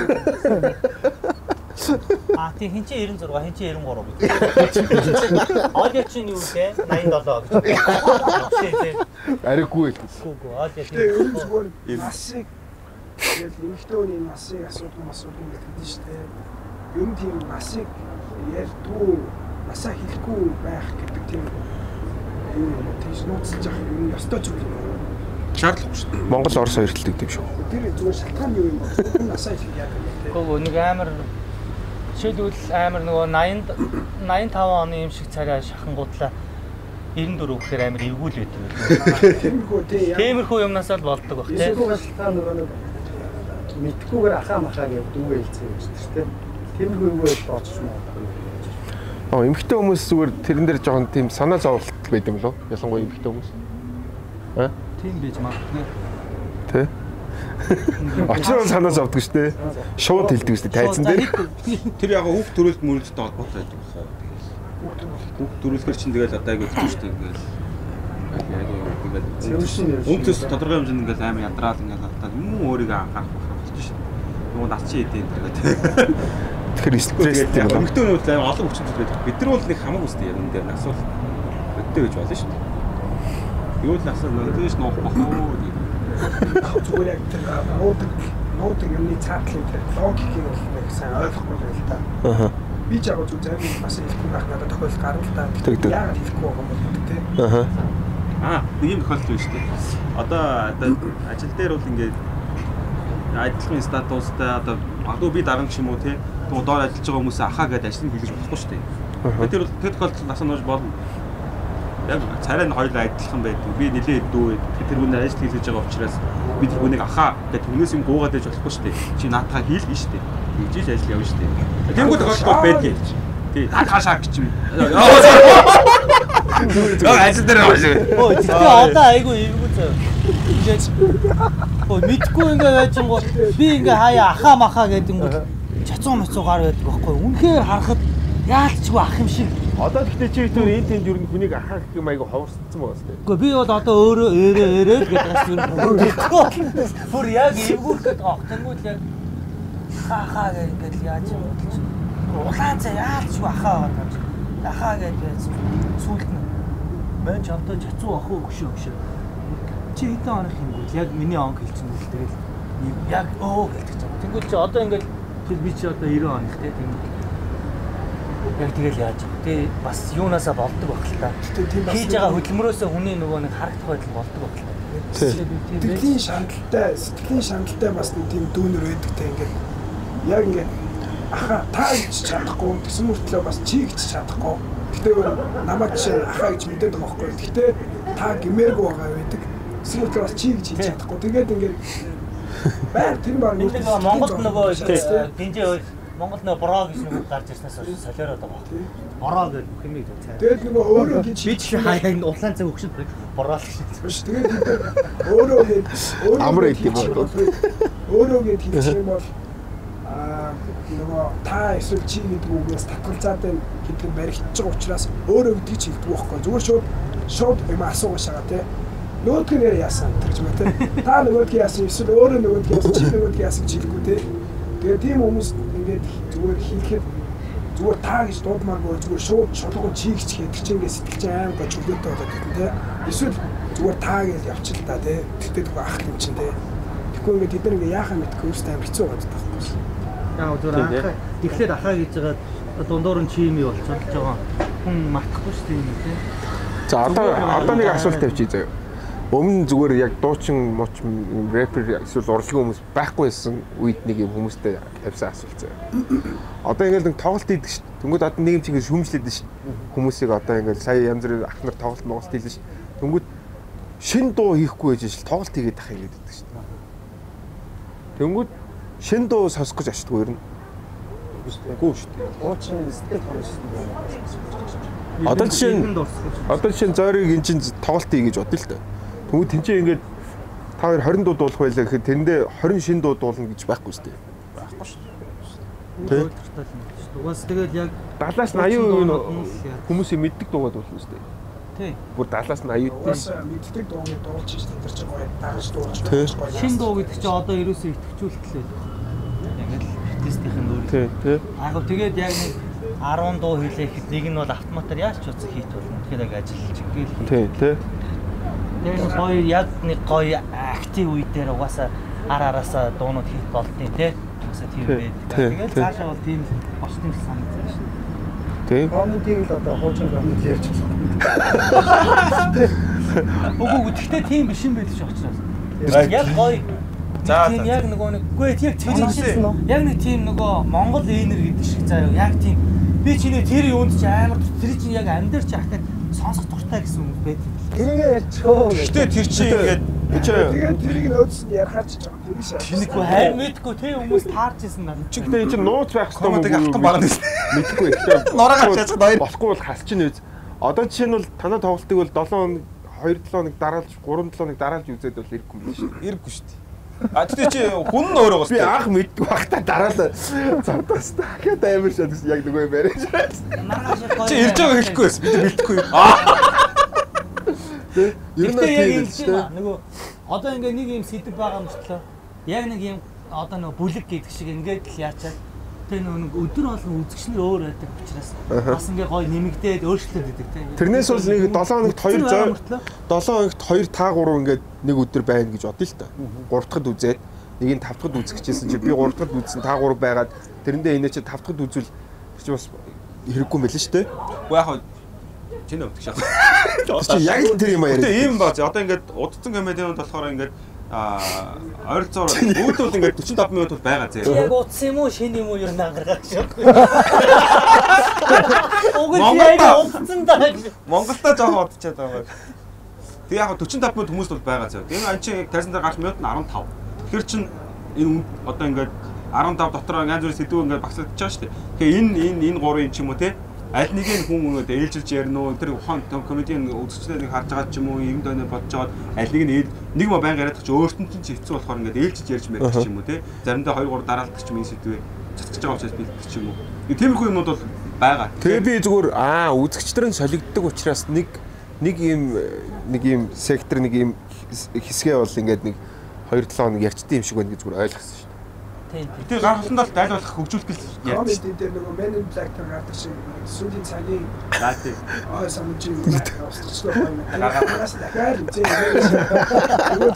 А тий хин чи ninety-six хин чи ninety-three гэж. Аудио чинь юу вэ? ninety-seven гэж. Ариггүй. Гүү аудио Тэгээ тий. энэ зүгээр насыг яг эмэгтэйний насыг асуудаг асуудаг гэдэг шүү дээ. Ер нь тийм насыг ярьдгүй, насаа хэлэхгүй байх гэдэг тийм юм тийш нууцлж явах юм ёстой ч үгүй. Шаардлагагүй шүү дээ. Монгол Орос хоёр хэлдэг юм шүү. Тэр зүгээр шалтгаан юу юм бэ? Насаа хэлэх яадаг юм те. Гүү нэг амар жишээлбэл амар нөгөө ninety-five оны юм шиг царай шахангуудлаа ninety-four гэхээр амар эвгүүл байдаг. Тиймэрхүү тий. Тиймэрхүү юмнасаа л болдог бах тий. Эсвэл шалтгаан нөгөө нэг мэдхгүйгээр ахаа махаа гэдэг дүүгээ хэлсэн юм шүү дээ. Тиймэрхүү юм бол боцсон юм. Аа эмэгтэй хүмүүс зүгээр тэрэн дээр жоохон тийм санаа зовлт байд юм лөө. Ялангуяа эмэгтэй хүмүүс. Аа? Тийм байж магадгүй. Тэ? Очроо санаа зовдөг шүү дээ. Шууд хэлдэг шүү дээ тайзан дээр. Тэр яг хүүхд төрөлт мөрөлттэй холбоотой байдаг бахаа. Хүүхд төрөлхөр чинь тэгэл одоо айгу хэвчээ шүү дээ ингээл. Айгу ингээл өмтөс тодорхой хэмжээнд ингээл амар ядраал ингээл одоо юм өөрийгөө анхаарах болчих шүү дээ. Нөгөө над чи эдэн тэргээд. Тэгэхээр стресс тийм үү? Эмэгтэй хүмүүс амар олон хүчин зүйлээд бид нар бол нэг хамаагүй шүү дээ юм дээр асуул. Өдөө гэж болно шүү дээ. Юу л асуул нөөдөөс нуух бахаа. Зүгээр яг тэр нуудаг нуудаг юмны цаатлын тэр логикийг нэг сайн ойлгохгүй байл та. Аа. Би ч яг зүг зарим бас хэлэхгүй байх надад тохиол гарна л та. Тэгдэг. Яг хэлэхгүй байгаа юм бол тэ. Аа. Аа, нэг юм тохиолдол байна шүү дээ. Одоо одоо ажил дээр бол ингээд ажлын статустай одоо одоо би дарамт юм уу те. Тэгвэл доор ажиллаж байгаа хүмүүсээ ахаа гэдээ ажлыг хийлгэж болохгүй шүү дээ. Тэр бол тэр тохиолдолд насаа нууж болно. Яг царай нь хоёулаа адилхан байдаг. Би нэлээд дүү. Тэр хүнээ ажил хийлгэж байгаа учраас би тэр хүнийг ахаа гэдэг хүнээс юм гуугаад байж болохгүй шүү дээ. Чи наатаа хийлгэн шүү дээ. Тэгжиж ажил явна шүү дээ. Тэнгүүд тохиолдол байдаг. Тий, наатаашаа гэж юм. Аа ажил дээр байгаа шүү. Өө тэгтээ одоо айгүй эвгүй зав. Ингээд өө мэдгүй ингээ байжингоо би ингээ хаяа ахаа махаа гэдэнгүүт чацуу мацуу гар байдаг байхгүй. Үнэхээр харахад яалтчгүй ах юм шиг. Одоо гэхдээ чи тэр энэ тэнд юу хүнийг ахаа гэх юм айгу ховорцсон байгаа шүү дээ. Гэхдээ би бол одоо өөрөө ээрээ ээрээ гэдэг бас юм байна. Бүр яг эвгүүр гэдэг ах. Тэнгүүл яг хаа хаа гэх ингээд яаж юм бэ? Улаан цаа яалтчгүй ахаа байгаа юм. Ахаа гэдэг сүлд нь мэн ч одоо чацуу ах уу гүшөө гүшөө. Чи хэдэн онох юм бэ? Яг миний оног хэлсэн үл тэгэл яг өө гэлдэг чинь. Тэнгүүл чи одоо ингээд би чи одоо ninety онох те тэнгүүл. Яг тэгэл яаж тий бас юунаасаа болдог баг л та. Хийж байгаа хөдөлмөрөөсөө хүний нөгөө нэг харагдах байдал болдог баг л та. Сэтгэлийн шаналтай, сэтгэлийн шаналтай бас нэг тийм дүүнер байдаг те ингээд яг ингээд ахаа та гэж чадахгүй гэсэн мөртлөө бас чи гэж чадахгүй. Гэтэ намайг чинь ахаа гэж мэдээд байгаа байхгүй. Гэтэ та гимээргүй байгаа байдаг. Гэсэн мөртлөө бас чи гэж хэлж чадахгүй. Тэгээд ингээд байр тэр баг нэг Монголд нөгөө динжээ Монгол нөө бороо гэж нэг гарч ирснээс солиороод байгаа. Бороо гэдэг хэмээг цаа. Тэгээд нөгөө өөрөө гэж би чи хаяа энэ улаан цай өгшөд бороо л гэж. Биш тэгээд өөрөө гээд Амар их юм бол. Өөрөө гээд хэлчих юм бол аа нөгөө та эсвэл чи гэдэг үгээс татгалзаад байна гэдэг нь баригдаж байгаа учраас өөрөө гэдэг чи хэлдэг байхгүй. Зүгээр шууд шууд юм асуугаа шагаа те. Нөгөөдгөө яасан гэж байна те. Та нөгөөдгөө яасан эсвэл өөрөө нөгөөдгөө яасан чи нөгөөдгөө яасан ч хэлэхгүй те. Тэгээд тийм хүмүүс ингээд зүгээр хийхэд зүгээр таа гэж дуудмааргүй зүгээр шууд шулгуу чи гэж хэлдэг чинь ингээд сэтгэл чинь аим гоо чөлөөтэй болоод байна те. Эсвэл зүгээр таа гэж явчихл та тий. Тэгтээ тэгвэл ах юм чинь тий. Тэгэхгүй ингээд тэд нар ингээд яахаа мэдгүй өөрсдөө амар хэцүү байгаа байхгүй. Яг зүгээр анхаа эхлээд ахаа гэж байгаа дундуур нь чими болчиход байгаа. Хүн мартахгүй шүү дээ юм тий. За одоо одоо нэг асуулт тавьчих заяа. Өмнө зүгээр яг дуучин мочин рэпер эсвэл урлагийн хүмүүс байхгүй байсан үед нэг юм хүмүүстэй тавьсан асуулт заяа. Одоо ингээд нэг тоглолт хийдэг шүү. Тэнгүүд одоо нэг юм чинь шүмжлээд шүү. Хүмүүсийг одоо ингээд сая янз бүрийн ах нар тоглолт моголт хийлээ шүү. Тэнгүүд шин дуу хийхгүй байж шил тоглолт хийгээд ах юм гэдэг шүү. Тэнгүүд шин дуу сонсох гэж очтгүй ер нь. Үгүй шүү. Уучин сэтгэл хонсон юм. Одоо жишээ нь одоо жишээ нь зойрыг эн чинь тоглолт хий гэж бодъё л та. Тэгвэл тэнцээ ингээд та хоёр хорин дуу дуулах байлаа гэхэд тэрэндээ хорин шин дуу дуулна гэж байхгүй шүү дээ. Байхгүй шүү. Тэ. Угаас тэгэл яг дадлаас нь аяа хүмүүсийн мэддэг дуугаа дуулна шүү дээ. Тий. Бүр дадлаас нь аяа. Угаас мэддэг дууны дуулж хийж тэр чинь гоё дагаж дуулж гоё. Шин дуу гэдэг чинь одоо ерөөсөө итгэвчүүлэлтэй. Яг л артистийн өөр. Тий, тий. Аа тэгээд яг нэг арван дуу хийлээ гэхэд нэг нь бол автоматар яаж ч утсан хийт болно. Тэгэхээр яг ажиллаж ингээл. Тий, тий. Тэгээд гоё яг нэг гоё актив үе дээр угаасаа ар араасаа дуунууд хийх болтیں۔ Тий. Угаасаа тийм байдаг. Тэгээд цаашаа бол тийм болтیں л санагдаж байна. Тий. Комедиг л одоо хуучин комеди ярьж байна. Үгүй гэхдээ тийм биш юм байдаг ч учраас. Яг гоё. За тийм яг нөгөө нэг үгүй яг тийм яг нэг тийм нөгөө Монгол энер гэдэг шиг заяа яг тийм би чиний тэр юунд ч амар тэр чинь яг амьдэр чи ахад сонсох дуртай гэсэн үг байт. Тэрийгээ ярьчихөө. Гэтэ тэр чинь ингээд тэгээд тэрийг нөөцөнд ярахаач жоо. Тэрийг шаа. Чинийгүй хайр мэдгүй те хүмүүс таарч исэн надад. Чи гэдэг чинь нууц байх хэрэгтэй юм уу? Алтан баг нэс. Мэдгүй ихтэй. Нураа гарч яцгаад хоёр. Болохгүй бол хасчин үз. Одоо жишээ нь бол танай тоглолтыг бол seven хоног two seven хоног дараалж three seven хоног дараалж үзээд бол ирэхгүй юм шүү дээ. Ирэхгүй шүү дээ. А тэгтээ чи хүн нь өөрөө гоо. Би анх мэдгүй багтаа дараалаа. Завтаас дахиад амар шат гэсэн яг нөгөө юм барьж. Чи ирж байгааг хэлэхгүй байсан. Би бэлдэхгүй. Тэ. Ер нь тийм шүү дээ. Нөгөө одоо ингээ нэг юм сэдв байгаа мөртлөө яг нэг юм одоо нөгөө бүлэг гэдэг шиг ингээд л яачаад тэ нөгөө өдөр болгон үзэгчнэр өөр байдаг учраас бас ингээ гоё нэмэгдээд өөрчлөлт өгдөг тэ. Тэрнээс бол нэг seven хоногт two seven хоногт two та three ингээд нэг өдөр байна гэж бодъё л та. three дахьд үзээд нэг нь five дахьд үзчихсэн чи би three дахьд үзсэн та three байгаад тэрэндээ энэ чи five дахьд үзвэл чи бас хэрэггүй юм байл шүү дээ. Уу яг чиний өвдөг шаа. Чи яг л тэр юм яриа. Тэ ийм бааз. Одоо ингээд удцсан комедиуд болохоор ингээд аа ойролцоогоор өөдөл ингээд forty-five минут бол байгаа зэ. Яг утсан юм уу шинэ юм уу ер нь ангаргаад шээ. Уг яг утсан даа. Монголдо жоохон удчихад байгаа. Тэг яг forty-five минут хүмүүс бол байгаа зэ. Энэ ан чи тайсан дээр гарч минут нь fifteen. Тэгэхээр чин энэ одоо ингээд fifteen дотор янз бүрийн сэдвүү ингээд багсагдчихж байгаа шүү дээ. Тэгэхээр энэ энэ энэ гурвын ч юм уу те аль нэг нь хүн өнөөд ээлжилж ярина уу тэр ухаан комедийн үзэгчдийг харж байгаа ч юм уу юм донор бодож байгаа аль нэг нь нэг ма баян яриад ч өөртөө ч хэцүү болохоор ингээд ээлжилж ярьж мэдчих ч юм уу те заримдаа two three дараалдаг ч юм энэ сэдвээ цацгаж байгаа учраас бэлддэг ч юм уу тиймэрхүү юмнууд бол байгаа. Тэгээ би зүгээр аа үзэгчдэр нь солигддог учраас нэг нэг юм нэг юм сектор нэг юм хэсгээ бол ингээд нэг two seven хоног ярьчдсан юм шиг байна гэж зүгээр ойлгосон шүү. Тэр гаргалтанд л дайлуулах хөгжүүлэлт ярьж. Комеди дээр нөгөө Men in Black тэр гардаг шиг сүүлийн цагийн лати. Аа самж юм. Гаргаас дахиад зээ.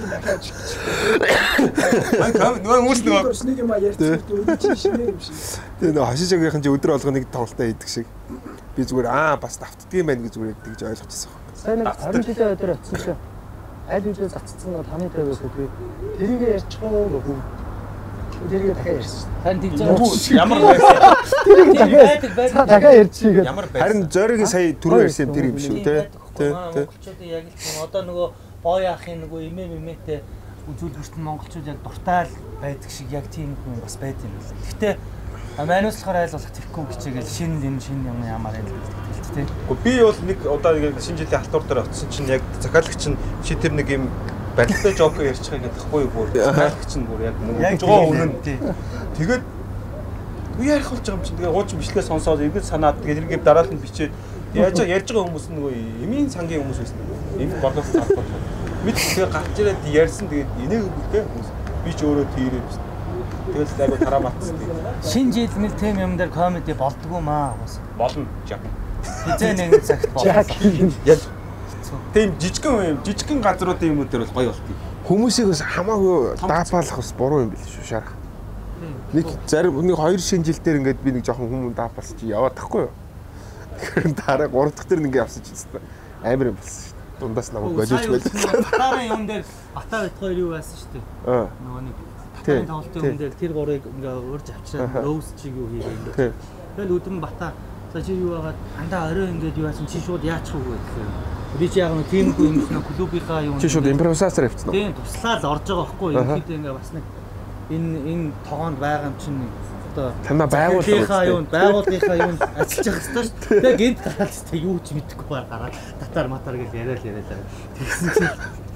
Ай кам нөгөө хүмүүс нөгөө нэг юм ярьчих үү шинэ юм шиг. Тэгээ нөгөө хашиж агийнхан чи өдөр болгоо нэг тоглолтоо хийдэг шиг. Би зүгээр аа бас давтдаг юм байна гэж зүгээр яддаг гэж ойлгочихсон байна. Сайн нэг twenty жилийн өдөр очсон шүү. Аль үдээ цацсан нь хамгийн тавьсан би тэрийг ярьчих уу гэх. Тэрийг дахиад ярьсан. Тань тийж ямар байсан. Тэрийг дахиад байдаг дахиад ярьчих. Ямар байсан. Харин зоригийн сая түрүү ярьсан тэр юм шүү те. Тэ. Монголчуудын яг л одоо нөгөө боо яахын нөгөө имэм имэтэй үзүүлбэрт нь монголчууд яг дуртай л байдаг шиг яг тийм хүн бас байд юм байна. Гэхдээ манайс болохоор айл болох тэрхүү хичээгээл шинэ юм шинэ юм ямар айл гэдэг тийм. Гэхдээ би бол нэг удаа нэг шинэ жилийн халтур дээр очсон чинь яг захиалагч нь чи тэр нэг юм барилтаа жок ярьчихъя гэдэгхгүй бүр захиалагч нь бүр яг мөнгө жоо үнэн. Тэгээд юу ярих болж байгаа юм чинь тэгээ хуучин бичлэгээ сонсоод эргэж санаад тэгээд эргээд дараалал нь бичээд яаж ярьж байгаа хүмүүс нь нөгөө эмийн сангийн хүмүүс байсан. Эм болоос цаахгүй. Мэд тэгээ гарч ирээд ярьсан тэгээд энийг үгтэй хүмүүс би ч өөрөө тийрээ биш. Тэгэл айгу тараматсан. Шинэ жил мэл тем юм дээр комеди болдгоо маа бас. Болно яг. Хизээ нэг цагт болно. Яг Тийм жижигхэн жижигхэн газруудын юмуд дээр бол гоё болт. Хүмүүсийг бас хамаагүй даапаалах бас буруу юм биш шүү шарах. Нэг зарим нэг хоёр шинэ жил дээр ингээд би нэг жоохон хүмүүс даапалж чи яваад тахгүй юу. Тэгэхээр дараа гурав дахь дээр ингээд явсан ч гэсэн амар юм болсон шүү. Дундаас намайг боловч байлаа. Батарын юм дээр Батар бит хоёр юу байсан шүү дээ. Нөгөө нэг Батарын тоглолтын юм дээр тэр гурыг ингээ өөрж авчираад роуз чиг юу хийгээ ингээ. Тэгэл өдөр нь Бата за чи юу байгаад андаа орой ингээд юу яасан чи шууд яачих уу гэхээр би чи яг нэг тиймгүй юм шиг клубийнхаа юм чи шууд импровизацаар авчихсан. Тийм туслаад орж байгаа байхгүй юу. Ихэд ингээ бас нэг энэ энэ тогоонд байгаа юм чинь одоо танаа байгууллагынхаа юу байгууллагынхаа юу ажиллаж байгаа хэвээр шүү. Тэгээ гинт гараад тест юу ч мэдэхгүй баар гараад татар матар гэж яриад яриад тэгсэн чинь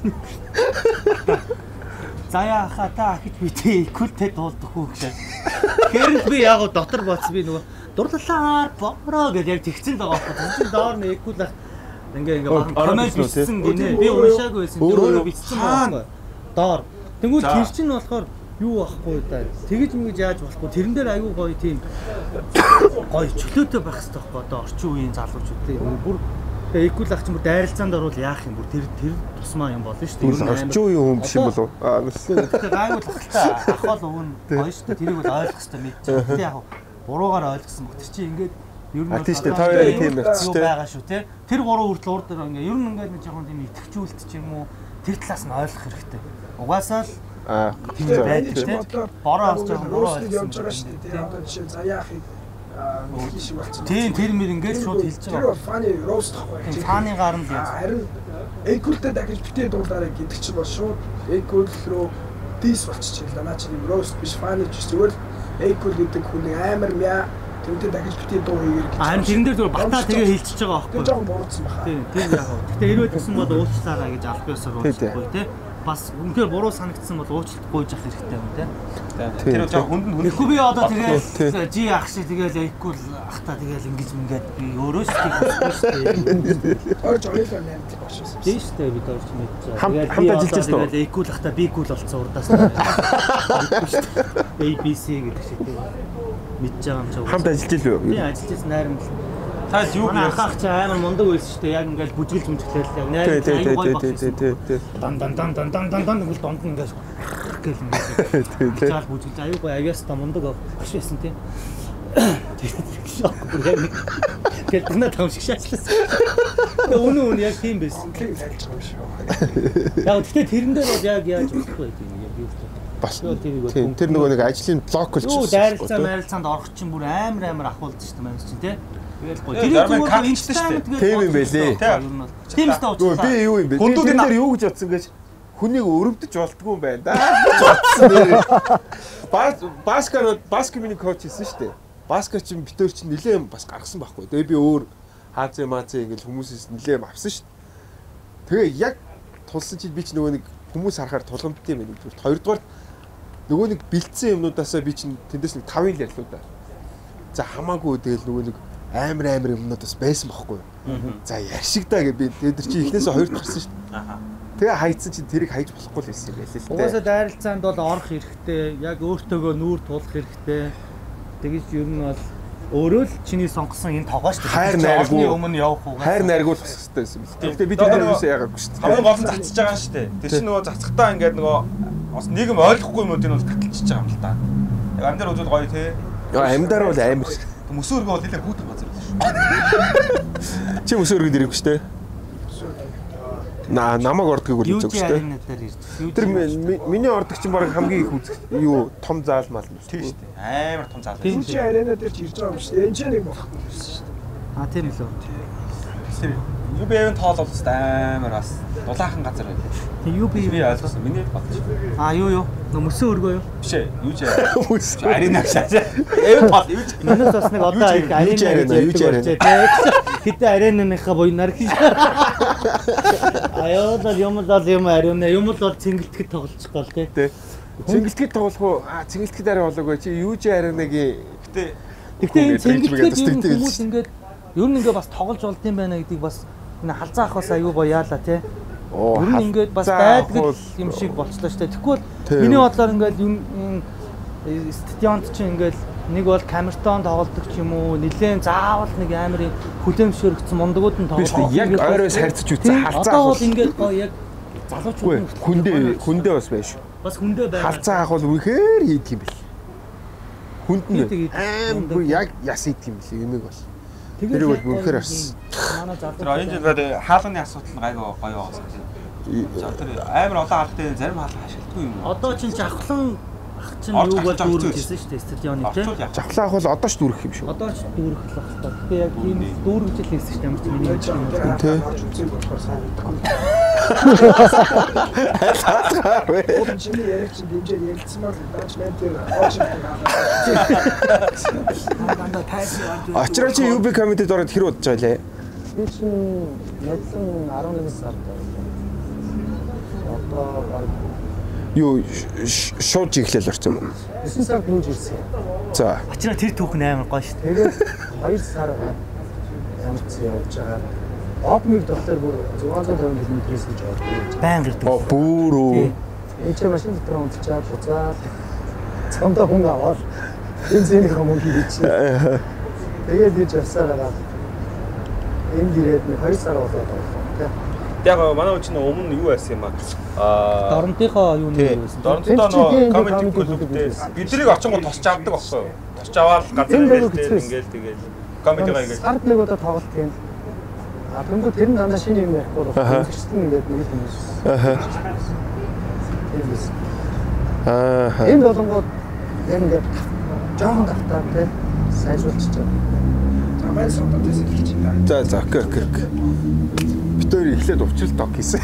заяа хата хит битээ култэй дуулдаг хүү гэж. Тэгэхээр би яг дотор бооц би нөгөө дурлалаар бороо гэж яг тэгсэн л байгаа байхгүй. Тэгсэн доор нь экулах ингээ ингээ коммент бичсэн гинэ. Би уншаагүй байсан. Өөрөө бичсэн байхгүй. Доор. Тэнгүүд тэр чинь болохоор юу ахгүй да. Тэгэж мэгэж яаж болохгүй. Тэрэн дээр аюу гоё тийм гоё чөлөөтэй байх хэрэгтэй байхгүй. Одоо орчин үеийн залуучуудтэй бүр тэгээ экул ах чинь бүр дайралцаанд орвол яах юм бүр тэр тэр тусмаа юм болно шүү дээ. Орчин үеийн хүн биш юм болов. Аа тэгээ аюул ахaltaа ахвал өгн гоё шүү дээ. Тэрийг бол ойлгох хэрэгтэй мэд. Тэгтээ яг буруугаар ойлгосон баг. Тэр чинь ингээд ер нь тийм шүү дээ. Тойроо тийм байх шүү дээ. байгаа шүү те. Тэр гурав хүртэл урд дээр ингээ ер нь ингээд нэг жоохон тийм итгэвчүүлэлт ч юм уу тэр талаас нь ойлгох хэрэгтэй. Угаасаа л аа тийм байдаг те. Бороо олж байгаа буруу явж байгаа шүү дээ. Одоо жишээ за яахыг шиг болсон. Тийм тэр мэр ингээд шууд хэлж байгаа. Тэр фаны роуст тахгүй. Фаны гарна гэж. Харин экултэй дахиж битээ дуулаарай гэдэг чинь бол шууд экул руу дис болчихчихлаа. Наа чи роуст биш фаны ч зүгээр экул гэдэг хүн амар мяа тэмдээ дахиж битээ дуу хийгэр гэж. Аа тэрэн дээр зүгээр батаа тэгээ хэлчихэж байгаа байхгүй. Тэр жоохон буруутсан баха. Тийм тийм яг. Гэтэ хэрвээ тэгсэн бол уучлаарай гэж албаасаар уучлахгүй тий. Бас үнээр буруу санагдсан бол уучлалт гуйж авах хэрэгтэй юм тий. Тэр жоо хүнд нь Тэгэхгүй би одоо тэгээ жи ах шиг тэгээл экул ахта тэгээл ингэж ингээд би өөрөө шүү дээ. Орж ойлоо нэмт болчихсон. Тийм шүү дээ бид орж мэдчихээ. Хамт ажиллаж байна уу? Тэгээл экул ахта би экул болсон урдаас. A B C гэдэг шиг тийм мэдж байгаа юм чаа. Хамт ажиллаж илүү юу? Тийм ажиллаж байсан найрамд. та юу яах чи амар мундаг байсан шүү дээ. Яг ингээд бүжгэлж мүжгэлээ яг найрамд аюу гой болсон. Дан дан дан дан дан дан дан гэл донд ингээд гэл ингээд. Чаал бүжгэлж аюу гой авьяас та мундаг багш байсан тийм. Гэт гэнэ том шиг шаачлаа. Өнөө өнөө яг тийм байсан. Яг гэхдээ тэрэн дээр бол яг яаж болохгүй юм яг юу вэ? Бас тийм тэр нөгөө нэг ажлын блок болчихсон. Юу дайралцаа мэрэлцаанд орох чинь бүр амар амар ахуулдаг шүү дээ маань чинь тий. Тэгэл гоо. Тэр юм бол инстаграм тэгээд тийм юм байлээ. Тийм л таахгүй. Би юу юм бэ? Хүндүүд энэ юу гэж бодсон гэж хүнийг өрөвдөж болтгүй юм байна да. Бас баскаар баскетболын коуч хийсэн шүү дээ. Баскет чинь битээр чинь нилээн бас гаргасан байхгүй. Тэгээ би өөр хаазээ маазээ ингээл хүмүүсээс нилээн авсан шүү дээ. Тэгээ яг тулсан чинь би ч нөгөө нэг хүмүүс харахаар тулгамдтай юм нэгдүгээр. Хоёрдугаар нөгөө нэг бэлдсэн юмнуудаасаа би чинь тэндээс нэг тавын л яллуу да. За хамаагүй тэгэл нөгөө нэг амар амар юмнуудаас байсан байхгүй юу. За яшигдаа гэ би тэр чинь эхнээсээ хоёр гарсан шүү дээ. Тэгээ хайцсан чинь тэрийг хайж болохгүй л байсан юм байлээ л дээ. Угаасаа дайралцаанд бол орох хэрэгтэй. Яг өөртөөгөө нүүр тулах хэрэгтэй. Тэгэж ер нь бол өөрөө л чиний сонгосон энэ тогоо шүү дээ. Хайр найргүй өмнө явах уу? Хайр найргуулах хэрэгтэй байсан юм. Гэхдээ би тэр юусаа яагаагүй шүү дээ. Хамгийн гол нь цацж байгаа шүү дээ. Тэр чинь нөгөө цацхтаа ингээд нөгөө бас нийгэм ойлгохгүй юмнуудыг бол таталчиж байгаа юм л та. Яг амдаар үзвэл гоё те. Яа амдаар бол амар. Мөсөөргөө бол нэлээд хүүтэн газар байсан шүү. Чи мөсөөргөд ирэх шүү дээ. На намайг ордгийг үл үзэх шүү дээ. Тэр миний ордог чинь баг хамгийн их үзэх юу том заалмал юм тийм шүү дээ. Амар том заал. Тийм чи арена дээр ч ирж байгаа юм шүү дээ. Энд ч нэг болохгүй шүү дээ. А тийм лөө. Тэр ю би-ийн тоол бол амар бас дулаахан газар байдаг. Тэг ю би би ойлгосон. Миний бодчих. А юу юу? Мөсөө өргөө юу? Биш ээ. Юу ч яа. Арена шаа. Эв тоол юу ч. Манайс бас нэг одоо их арена юу ч арена. Хэдэ аренаныхаа буйнаар гэж. Аяа даа юм даа юм арена юм бол цэнгэлтгэд тоглочих гол тий. Цэнгэлтгэд тоглох уу? А цэнгэлтгэд арай болоогүй чи юу ч аренагийн гэтээ гэтээ энэ цэнгэлтгэд юм хүмүүс ингээд ер нь ингээд бас тоглож болд юм байна гэдгийг бас энэ халзаа ах бас аюу гоё яалаа тий. Ер нь ингээд бас байдаг юм шиг болчлоо шүү дээ. Тэгвэл миний бодлоор ингээд юм стадионд чинь ингээд Нэг бол камертон тоглодог ч юм уу, нэлээд заавал нэг амар хүлэмжшөрөгцсөн мондгууд нь тоглодог. Яг ойроос харьцаж үзсэн халзаа. Одоо бол ингээд гоё яг залуучууд хүндээ хүндээ бас байж. Бас хүндээ байна. Халзаа ах бол үнэхээр хийдэг юм бэл. Хүнд нь амар яг яс хийдэг юм бэл юмэг бол. Тэр бол үнэхээр арс. Манай залуу. Тэр энэ жил хаалганы асуудал нь гайгүй гоё байгаас. За тэр амар олон алхтын зарим хаалга ашигладгүй юм. Одоо чинь жавхлан ах чинь юу бол дүүрэх гэсэн шүү дээ стадионы тийм. Жавхлан ах бол одоо ч дүүрэх юм шүү. Одоо ч дүүрэх л байна. Тэгэхээр яг энэ дүүргэж л хэлсэн шүү дээ ямар ч миний юм. Тэ. Уулын чиний яриг чинь дэмжээ ярилцсан маа даач байна тэр оож Ачраа чи ю би комитет ороод хэр удаж байлаа? Би чинь мэдсэн арван нэгэн сард. Одоо Юу шууд жиглэл орсон юм. девять сард нүүж ирсэн. За. Ачраа тэр түүхэн амар гоё шүү дээ. Тэгээд хоёр сар ямар ч явж байгаа. Опмиг доктор бүр зургаан зуун км-с гэж ордог. Баян гэрдэг. Оо бүрөө. Энд чинь машин дотор унтчаад буцаад цамдаа хүн аваад бензиний хамаг хийчихсэн. Тэгээд би явсаар байгаа. Энд ирээд нэг хоёр сар болоод байна. Яг манай үчиг нь өмнө юу байсан юм аа? Дорнтынхоо юу нэр байсан? Дорнтоо нөө комеди клубтэй биднийг очингоо тосч авдаг байхгүй юу? Тосч аваад газар нээлтэл ингээл тэгэл комедигаа ингээл Сард нэг удаа тоглолт юм. А тэнгуү тэр нь дандаа шинэ юм байхгүй бол зөрчилтөн ингээд нэг юм. Аха. Аа. Энэ болонгод яг ингээд жоохон гартаа те сайжруулчих чинь. Амаас одоо тэсэг хийж байна. За за окей окей. Битээр эхлээд увчрал ток хийсэн.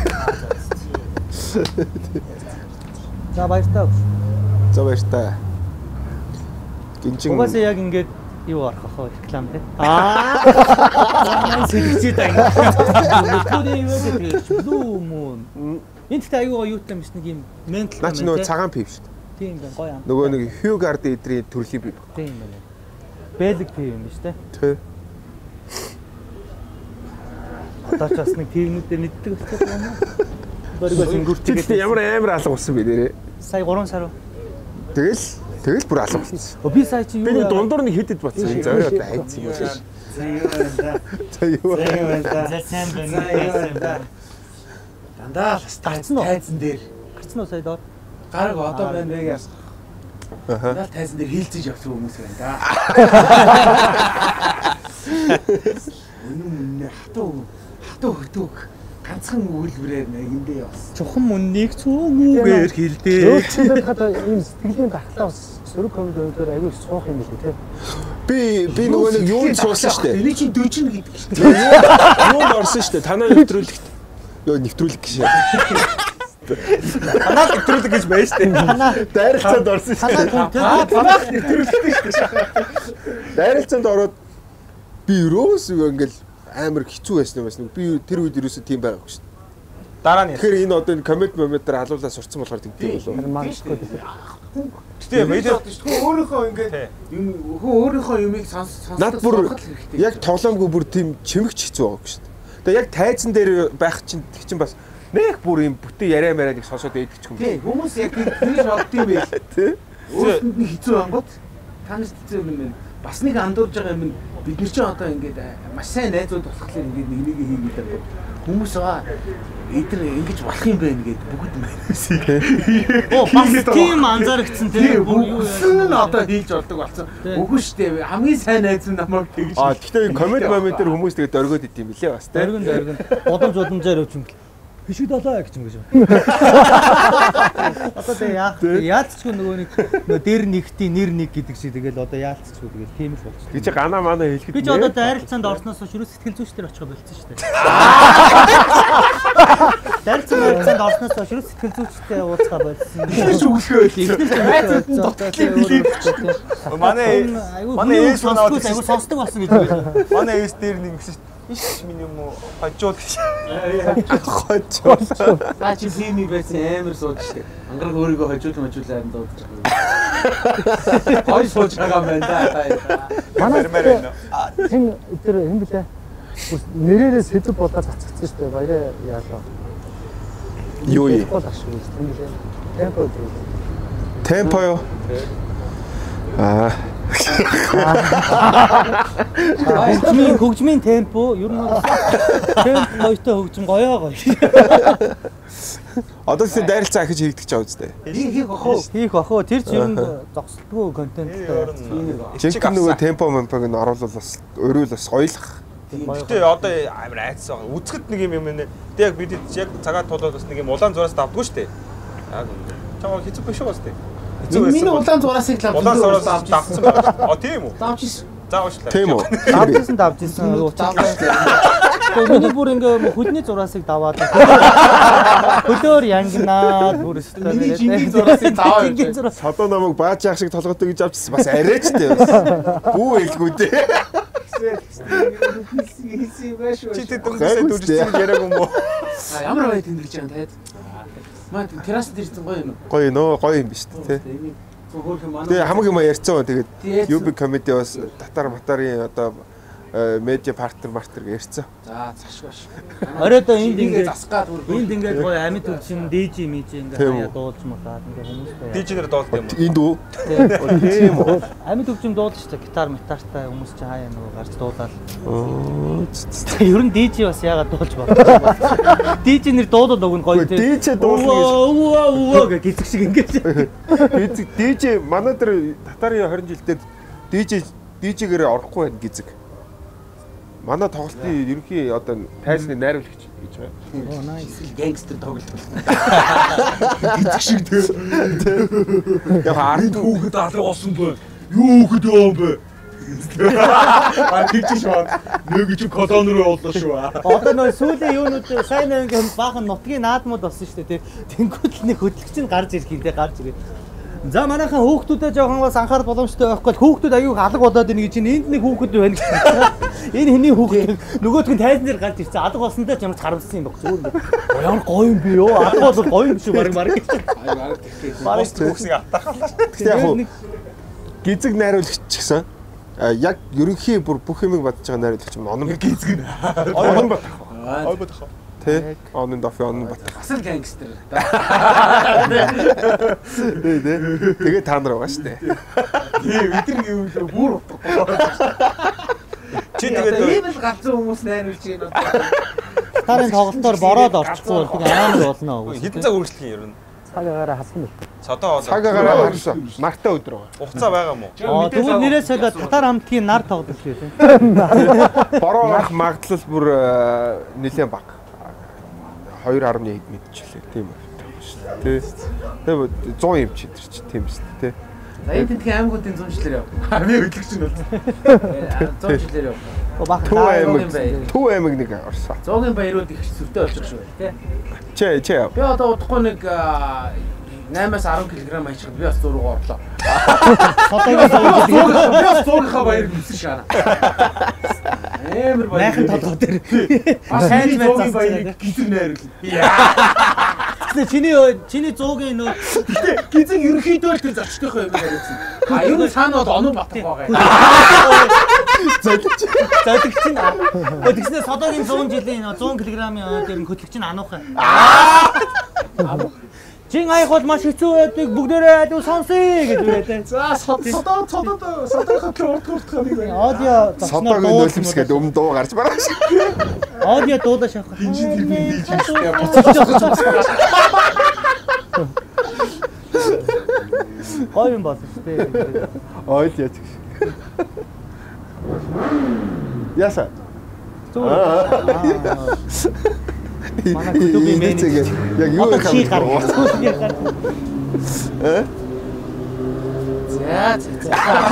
За баяртай. За баяртай. Гинжин. Угаасаа яг ингээд юу арах ах реклам те. Аа. Сэлгчээд байгаа. Тэр юу гэдэг Blue Moon. Энд ихтэй аюугаа юутай юм биш нэг юм ментал. Наач нөгөө цагаан пив шүү дээ. Тийм байна гоё юм. Нөгөө нэг Hugard эдрийн төрлийн пив. Тийм байна. Бэлэг пив юм биш те. Тэ. Одоо ч бас нэг пивнүүдээр мэддэг болчихсон юм уу? Боргоос ингүүртэйгээ Ямар амар алга болсон бэ нэрээ. сая гурван сар. Тэгэл тэгэл бүр алга болсон. О би сая чи юу? Би нэг дундуур нэг хидэд батсан. Зориод хайцсан юм шиг. За юу байна? За юу байна? За сайн байна. Дандаа л тайзан дээр. Гарцсан уу сая доор? Гараг одоо байна вэ яас. Аха. Дандаа тайзан дээр хилцэж явсан хүмүүс байна да. Үнэн үнэ хатуу хатуу хөтөг ганцхан өгүүлбэрээр нэгэндээ явсан. Чухам үннийг цөмөөр хилдээ. Өөрчлөлт хата ийм сэтгэлийн гахлаа бас сөрөг комедиудаар аягүй суух юм билүү те. Би би нөгөө нэг юунд суусан шүү дээ. Эний чинь дөжин гэдэг шүү дээ. Юунд орсон шүү дээ. Танаа нэвтрүүлэгт. Йоо нэвтрүүлэг гэж. Танаа нэвтрүүлэг гэж байна шүү дээ. Дайралцаанд орсон шүү дээ. Аа танаа нэвтрүүлэгтэй шүү дээ. Дайралцаанд ороод би юус ингээл амар хэцүү байсан юм байна. Би тэр үед юусоо тийм байгаагүй шүү дээ. Дараа нь. Тэгэхээр энэ одоо энэ комеди моментээр халуулаа сурцсан болохоор тэгдэг болов. Маршгүй. Гэтэ медиа өөрийнхөө ингээд юм хөө өөрийнхөө юмыг сонс Над бүр яг тоглоомгүй бүр тийм чимэгч хэцүү байгаагүй шүү дээ. Тэгээ яг тайзан дээр байх чинь тэг чинь бас нэг бүр юм бүтэн яриа мараа нэг сонсоод байдаг ч юм. Тий хүмүүс яг тийж бодд юм байл. Тий. Өөрөнд нь хэцүү ангууд танаас хэцүү юм байна. Бас нэг андуурж байгаа юм бид нар ч одоо ингээд маш сайн найзууд болохлээр ингээд нэг нэг хийгээд байгаа. Хүмүүс аа эдгээр ингэж болох юм байна гэд бүгд мэдсэн. Оо бас тийм анзаарчихсан тийм бүгсэн нь одоо хийж болдог болсон. Үгүй шүү дээ. Хамгийн сайн найз нь намайг тэгж. Аа гэхдээ комеди моментээр хүмүүс тэгээд дөргөөд идэм билээ бас тий. Дөргөн дөргөн. Бодомж удамжаар өвч юм. Хишиг долоо гэж юм гэж. Одоо тэгээ яах яалтчгүй нөгөө нэг нөгөө дээр нэгтийн нэр нэг гэдэг шиг тэгэл одоо яалтчгүй тэгэл тийм л болчихсон. Би чи ганаа манаа хэлэхэд Би ч одоо дайралцаанд орсноос хойш юу сэтгэл зүйч дээр очих болчихсон шүү дээ. Дайралцаанд орсноос хойш юу сэтгэл зүйчтэй уулзгаа болсон. Манай манай ээж сонсдог айгу сонсдог болсон гэж байна. манай ээж дээр нэг гэсэн иш минь юм уу хожууд гэж. хожууд. За чи тийм юм байсан амар сууж штэ. Ангараг өөрийгөө хожууд мажуулаад дуудаж байгаа. Хой сууж байгаа юм байна да. Манай тийм тэр юм билээ. Нэрээрээ сэдв бодож цацгдсан шүү дээ. Баяраа яалаа. Юу юм? Гол ашиг юм билээ. Темпо. Темпо юу? Аа Хөгжмийн хөгжмийн темпо ер нь темп хоёртой хөгжим гоёо гоё. Одоо тийм дайралцаа ахиж хийгдэж байгаа үстэй. Хийх охоо. Хийх охоо. Тэр ч ер нь зогсолтгүй контенттой. Жинхэнэ нөгөө темпо мемпог нь оруулал бас өрөөл бас гоёлох. Гэтэ одоо амар айцсан байгаа. Үзэхэд нэг юм юм нэ. Тэг яг бид яг цагаат тулаад бас нэг юм улаан зураас давдгүй шүү дээ. Яг чамаа хэцүү биш үү бастэй. Миний улаан зураасыг л улаан зураас давцсан байгаа. А тийм үү? Давж ирсэн. Заавчлаа. Тийм үү? Давжсэн давжсэн. Миний бүр ингээ хөдний зураасыг даваад хөлөөр янгнаад бүр өстой. Миний жингийн зураасыг даваа гэж. Садуу намайг бааж яах шиг толгойтой гэж авчихсан. Бас арайч дээ. Бүү хэлгүй дээ. Чи тэд дүнсээ дүрсэн яриаг юм уу? А ямар байд энэ гэж юм таад. Маа террас дээр ирсэн гоё юм. Гоё нөө гоё юм биш үү? Тэгээ хамаг юм ярьцсан. Тэгээд ю би комеди бас татар матарын одоо медиа партнер мартер ярьцсан. За цааш баш. Оройдоо энд ингээ засгаад бүр энд ингээ гоё амьд хөгжим дж мэж ингээ хаяа дуулж магаад ингээ хүмүүстэй. Дижнер дуулт юм уу? Энд үү? Тийм үү. Амьд хөгжим дуулж та гитар метартай хүмүүс чи хаяа нөгөө гарч дуулаад. Ер нь дж бас яагаад дуулж байна? дж нэр дуудаад өгнө гоё тийм. дж дуулна гэж. Өвөө өвөө гэх гизэг шиг ингээ. дж манай дээр татарын хорин жилдээ дж дж-гээр орохгүй байна гизэг. Манай тоглолтын ерөнхий одоо тайзны найруулагч гэж байна. Оо nice. Гангстер тоглолт болсон. Гизэг шиг тэр. Яг ард хүүхэд алга болсон бай. Юу хөд юм бэ? А тийч шууд нэг ч колон руу явууллаа шүү. Одоо нөө сүүлийн юунууд сайн нэг баахан нутгийн наадмууд болсон шүү дээ. Тэнгүүд нэг хөдөлгч нь гарч ирэх юм те гарч ирээ. За манайхан хүүхдүүдэд жоохон бас анхаарал боломжтой байхгүй хүүхдүүд аюуг алга болоод ийн гэж энд нэг хүүхэд байна гэсэн. Энэ хэний хүүхэд нөгөөдг нь тайзан дээр гарч ирсэн алга болсондоо ч ямар ч харамссан юм баг зүгээр. Ямар гоё юм бэ ёо алга бол гоё юм шүү баг баг гэж. Бараг төгсөг атахалаа. Гэхдээ яг хуу гизэг найруулагч ч гэсэн яг ерөнхий бүр бүх юмыг бодож байгаа найруулагч юм оном гизэг нь. оном бат. Ой бат. Тэ онын дофи онын бат. Асар гангстер. Тэ тэ. Тэгээ та нар байгаа шүү дээ. Тийм өдөр юм шүү бүр утгагүй. Чи тэгээд ийм л ганцхан хүмүүс найруулж юм одоо. Тарын тоглолтоор бороод орчихгүй бол тэгээ амар болно. Хэдэн цаг үргэлжлэх юм ер нь? Цагаараа хасна. Цодоо цагаараа харсан. Марта өдөр байгаа. Хугацаа байгаа мó? Аа тэгвэл нэрээ солиод татар хамтгийн нар тоглох шүү дээ. Бороо гарах магадлал бүр нэлээд бага. хоёр арваны хэд мэдчихлээ тийм үү. Тэ. Тэгээ сто юм чи тэр чи тийм шүү дээ. За энэ тентгийн аймагуудын зүүнчлэр яв. Би хөдлөгч нь бол. Зүүнчлэр яв. Төв аймаг Төв аймаг нэг орсон. Зоогийн баярууд их сүртэй болчих шүү тий. Чи чи яв. Би одоо удахгүй нэг наймаас арван килограмм аячих би бас зураг орлоо. Содогийн зураг би бас зургийнхаа баяр мэдсэн шаана. Эмэр баяр. Майхан толгой дээр. Бас сайн зоогийн баярыг гизэг найруулна. Тэгээ чиний чиний зоогийн нөө гизэг ерөнхийдөө л тэр зочдынхоо юм яриулсан. А ер нь цаана бол оноо батах байгаа. Зодогч. Зодогч нь. Тэгснээр содогийн сто жилийн сто килограммын дээр нь хөтлөгч нь ануухан. Чин аях бол маш хэцүү байдаг бүгдээрээ адуу сонсъё гэж үгээд. За содоо содоо содоо хөтлөлт хөтлөх нэг байна. Аудио Содогийн нулимс гэдэг өмнө дуу гарч байгаа шүү. Аудио дуудаа шахах. Инженер бий хийж Гоё юм байна шүү дээ. Ойл яач. Яса. Манай клубын менежер. Яг юу одоо чи гаргав. Э? За за.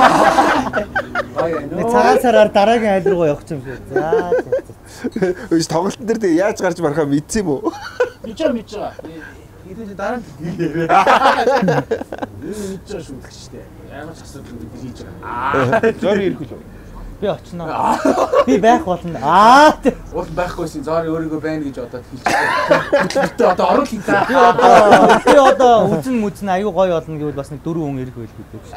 Нэг цагаан сараар дараагийн айл руу явах юм шиг. За за. Өөс тоглолтын дээр тэгээ яаж гарч мархаа мэдсэн юм уу? Мэдж байгаа мэдж байгаа. Хэдүүлээ дараа нь мэдж байгаа шүү дээ. Ямар ч асуудал бид хийж байгаа. Аа, зөөр ирэх үү? Би очноо. Би байх болно. Аа. Уул байхгүйсэн зоори өөрийгөө байна гэж одоо хэлчихсэн. Би одоо орол хий та. Би одоо би одоо үзэн мүзэн аюу гоё болно гэвэл бас нэг дөрвөн хүн ирэх байл гэдэг.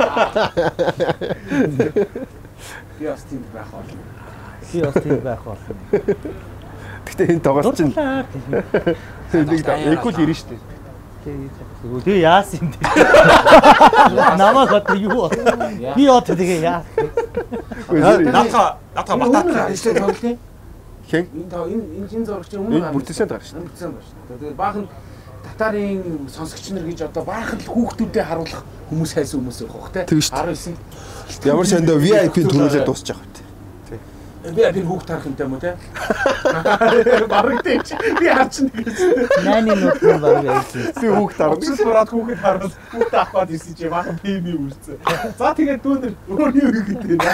Би бас тийм байх болно. Би бас тийм байх болно. Гэтэ энэ тоглолт чинь нэг экул ирнэ шүү дээ. Тэгээ яасан юм бэ? Намайг одоо юу бод? Би одоо тэгээ яа. Натха натха батат ажлаа тоглоё. Хэн? Энэ энэ энэ жин зурагч өмнө Энэ бүтээсэнд гарч шүү. бүтээсэн ба шүү. Тэгээ баахан татарын сонсогч нар гэж одоо баахан л хүүхдүүдэд харуулах хүмүүс хайсан хүмүүс байх бох те. Тэгэж шүү. десять Ямар сандаа ви ай пи төрүүлээд дуусчих байх үү. би би хүүхд тарах юмтай юм уу те. Бараг тийм чи би харчин гэж. Найны нут нь бараг ярьсан. Би хүүхд тарна. Өсөж сураад хүүхэд харуул хүүхдээ аваад ирсэн чи баахан пими үрцээ. За тэгээд дүүнэр өөр юу гэдэг юм.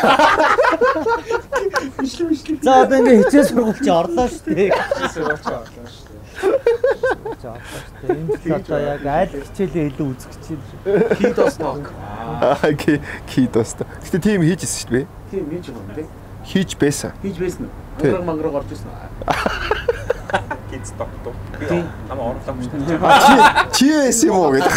Ишлээ ишлээ. За одоо ингээ хичээл сургууль чи орлоо шүү дээ. Сураач орлоо шүү дээ. За энэ л одоо яг аль хичээлээ илүү үзэх чинь. Кидос ток. Аа ки кидос. Гэтэ тийм хийжсэн шүү дээ. Тийм хийж байгаа юм те. Хийж байсан. Хийж байсан уу? Мангар мангар орж ирсэн үү? Kids Talk дуу. Би намаа орлоо шүү дээ. Чи байсан юм уу гэдэг.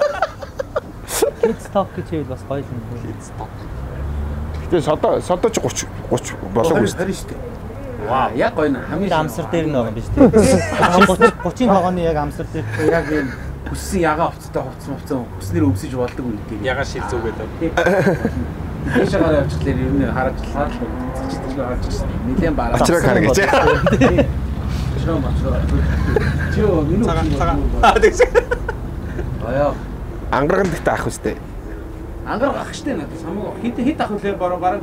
Kids Talk гэж хэлбэл бас гоё юм байна. Kids Talk. Гэтэ содо содоч тридцать тридцать болов уу? Харин шүү дээ. Вау, яг гоё нэ. Хамгийн амсар дээр нь байгаа юм биш үү? тридцать тогооны яг амсар дээр. Яг юм хүссэн ягаа хувцастай хувцас хувцас хүснэр өвсөж болдог үү гэдэг. Яга шил зүгээд. Яшаагаар явчихлаа ер нь хараж хараад зэгчтэй харж ирсэн. Нилээн бараа. Ачраа хараа гэж. Ачраа мачраа. Чөө минь үү? Аа тэгс. Аяа. Ангарган дэгт авах үстэй. Ангараг ах штэ надад самуу хит хит ах үлээ бараа бараа.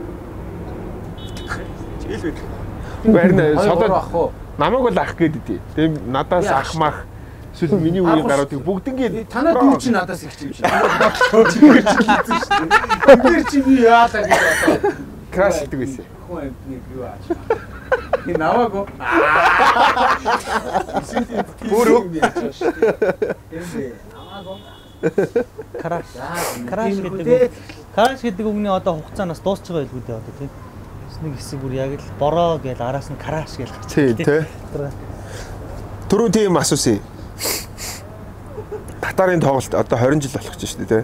Чийл бит. Барин содо ах уу. намайг бол ах гэдэг. Тэгээ надаас ах мах эсвэл миний үеийн гаруудыг бүгднийг танаа дүү чи надаас их юм шиг. Чигээр чи хийсэн шүү дээ. Эндэр чи би яалаа гэж бодоо. краш гэдэг байсан. Хүн амтныг юу аач. Би навааго. Бүрүү. Эмбэ навааго. Краш. Краш гэдэг. Краш гэдэг үгний одоо хугацаанаас дуусч байгаа байлгүй дээ одоо тийм. Нэг хэсэг бүр яг л бороо гэж араас нь краш гэж гарч. Тий, тий. Түрүү тийм асуусан. Татарын тоглолт одоо двадцать жил болох гэж шүү дээ, тий.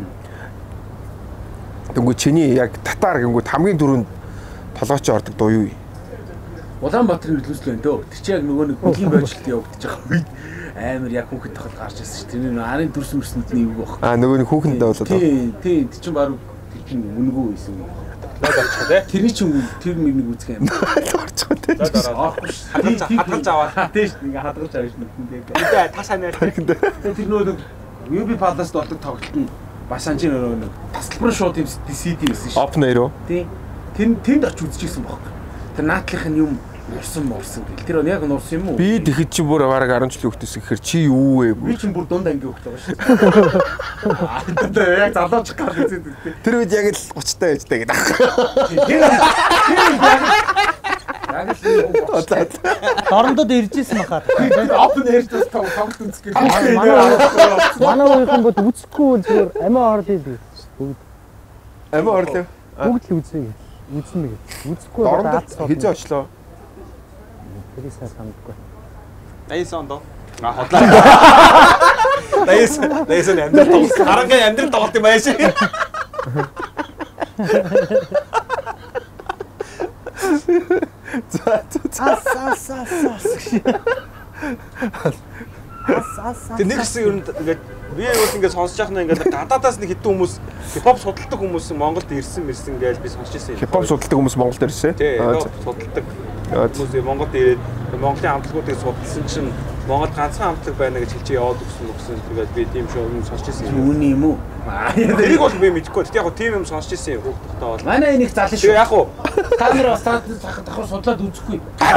Тэнгүү чиний яг татар гингүүд хамгийн түрүүнд толгойч ордог дуу юу вэ? Улаанбаатарын нөлөөслөө энэ дөө. Тэр чи яг нөгөө нэг бүлийн бойжилт явагдаж байгаа үед амар яг хүүхэд тахад гарч ирсэн шүү. Тэр нэг арын дүрс мөрсөндний үг баг. Аа нөгөө нэг хүүхэндээ болоод. Тий, тий. Тэр чин баг тэр чин үнэгүй байсан юм. Лаг авчих тий. Тэрний чин тэр нэг үзэх юм. Орчихоо тий. Хадгалж хадгалж аваад. Тий шүү. Ингээ хадгалж авах юм дээ. Тэгээ тас анаар. Тэр нөгөө ю би падласт болдог тоглолт нь бас анжи нөгөө нэг тасалбар шууд юм си ди байсан шүү. Open air. Тий. Тэнд тэнд очиж үзчихсэн баг. Тэр наадлынх нь юм нурсан морсон гэл. Тэр яг нурсан юм уу? Би тэгэхэд чи бүр бараг десять жилийн хүүхдээс гэхэр чи юу вэ? Би чинь бүр дунд анги хүүхд байгаа шүү. Аа яг залууч гал үзээд үү. Тэр үед яг л тридцать таа байжтай гэдэг. Яг л Дорндод иржсэн бахаа. open air-ээс тоглолт үзэх гэж. Манай манай уухийн бод үзэхгүй зүгээр амиа орлоо дээ. Бүгд Амиа орлоо. бүгд л үзье. Үзнэ гэж. Үзэхгүй Дорндод хизээ очлоо. тэрийг сайн санахгүй. Дайс ондоо. А хотлаа. Дайс дайс амьдрал тоглох. Харангийн амьдрал тоглох юм байшаа. За за. Ас ас ас ас. Ас ас. Тэг нэг хэсэг ер нь ингээд би бол ингээд сонсож яхна ингээд гадаадаас нэг хэдэн хүмүүс хипхоп судалдаг хүмүүс Монголд ирсэн мэрсэн гэж би сонсч ирсэн. Хипхоп судалдаг хүмүүс Монголд ирсэн. Тий, судалдаг хүмүүс Монголд ирээд Монголын хамтлагуудыг судалсан чинь Монголд ганцхан хамтлаг байна гэж хэлчихээ яваад өгсөн өгсөн. Тэгээд би тийм шүү юм сонсч ирсэн. Үүний юм уу? Тэрийг бол би мэдэхгүй. Тэгтээ яг тийм юм сонсч ирсэн юм хүүхдтэй бол. Манай энийг залан Тэгээ шүү. яг уу Та нар бас таад давхар судлаад үзэхгүй.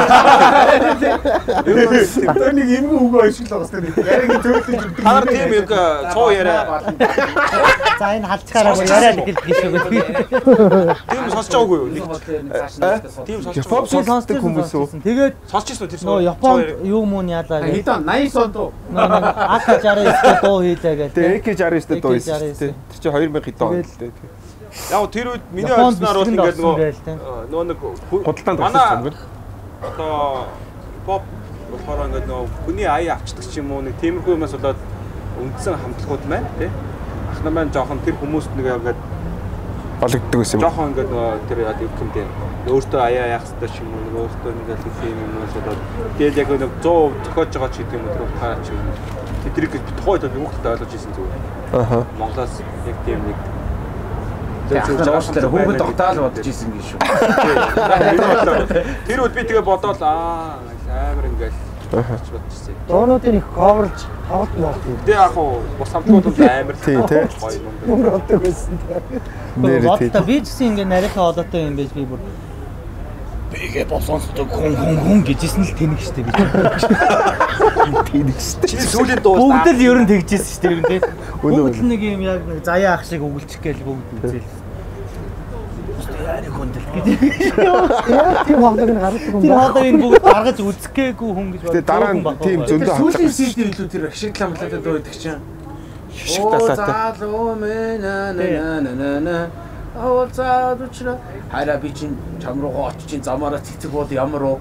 Тэр нэг юм үг ойшил байгаа сте. Яг ингэ төөлөж өгдөг. та нар тийм яг цоо яриа. За энэ халчгаараа яриад гэлдэг шүү. Тийм сонсож байгаагүй юу? Тийм сонсож Хипхоп судалдаг хүмүүс үү? Тэгээд сонсож ирсэн үү тэр нөө Японд юу муу яалаа гэж. Хэдэн восемьдесят онд уу? ак шестьдесят девять дуу хийлээ гэж. Тэгээ эй кей шестьдесят девять дуу эй кей байсан шестьдесят девять. тий. Тэр чи две тысячи он л дээ. яг тэр үед миний Японд ойлгосноор бол ингээд нөгөө бэлтгэл авсан нөгөө нэг Худалдаанд гарсан юм байна. одоо pop болохоор ингээд нөгөө хүний аяа авчдаг ч юм уу нэг тиймэрхүү юмас болоод үндсэн хамтлагууд байна тий. Ахна маань жоохон тэр хүмүүст нэг ингээд Болгоддог байсан юм. жоохон ингээд нөгөө тэр яа гэх юм дээ. Өөртөө аяа яах хэрэгтэй ч юм уу нэг өөртөө ингээд тийм юм уу болоод тэгэл яг нэг сто зохиож байгаа ч гэдэг юм уу тэр ухаа ч юм. Тэдрийг тухайд би хүүхдэд ойлгож ирсэн зүгээр. Аха. Монголоос яг тийм нэг Тэгэхээр жаашлаа хүүхэд тогтаал бодож исэн гэж шүү. Тэр үед би тэгээ бодоод аа амар ингээл бодож бодчихсон. Доонуудын их coverage тоглолт болох юм. Тэгээ яг уу бус хамтууд амар тий, тий. гоё юм. Мөр оддог байсан. Нэр тий. Одоо би ч гэсэн ингээ нарийнхаа одоотой юм байж би бүр бигээ болсонцдог хүн хүн хүн гэжсэн л тэнэг штэ би. Тэнэг штэ. Чи сүүлийн дуус. Бүгд л ер нь тэгжсэн штэ ер нь тий. Бүгд л нэг юм яг нэг заяа ах шиг өгүүлчих гээл бүгд үзэл. Яари хүндэл гэдэг. Яа тийм хоолойг нь гаргадаг юм Тэр байна. одоо энэ бүгд гаргаж үзэхгээгүй хүн гэж Тэгээ дараа нь тийм зөндөө Сүүлийн сийд илүү тэр ашиг ламлаатай дуу байдаг чинь. Шиг талаатай. Заалуу мэ на на на на на. Авал заад учраа хараа би чинь чам руугаа очиж замаараа цэцэг бол ямар уу?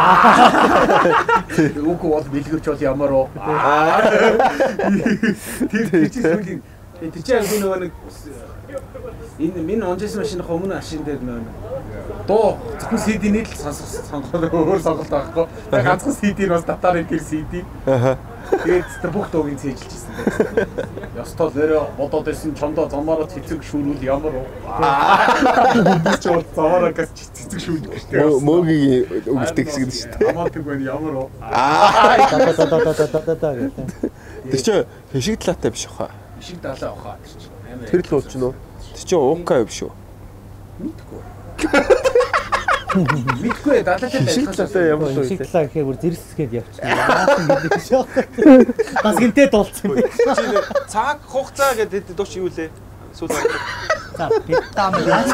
Үгүй бол бэлгэрч бол ямар уу? Тэр тэр чинь сүүлийн тэр чинь яг нөгөө нэг энэ минь онжсэн машины өмнө ашин дээр нөө дуу зөвхөн си ди-ний л сонсох сонгоод өөр сонголт байхгүй. Тэгээ ганцхан си ди-г бас татаар тэр си ди. Аха. Тэгээд тэр бүх дуугийн цээжилж ирсэн дээ. Ёстой нэрээ бодоод байсан чондоо замаараа цэцэг шүүрүүл ямар уу? Аа. Чи бол замаараа газ цэцэг шүүж гэжтэй. Мөөгийн өгөлтэй хэсэг нь шүү дээ. Амаатэг байна ямар уу? Аа. Та та та та та та та гэдэг. Тэр чинь хишиг талаатай биш хаа. Ишиг далаа авахаа тэр чинь. Амар. Тэр л ууч нөө. Тэр чинь уука биш үү? мэдгүй. Мэдгүй далаатай Хишиг талаатай ямар л Шиг үү? талаа гэхээр бүр зэрсгээд явчихсан. Яасан гэдэг шүү. Бас гинтээ дуулсан юм байна. Чи цаг хугацаа гэдэг дууч юу лээ? Сүүл. За би таамаа.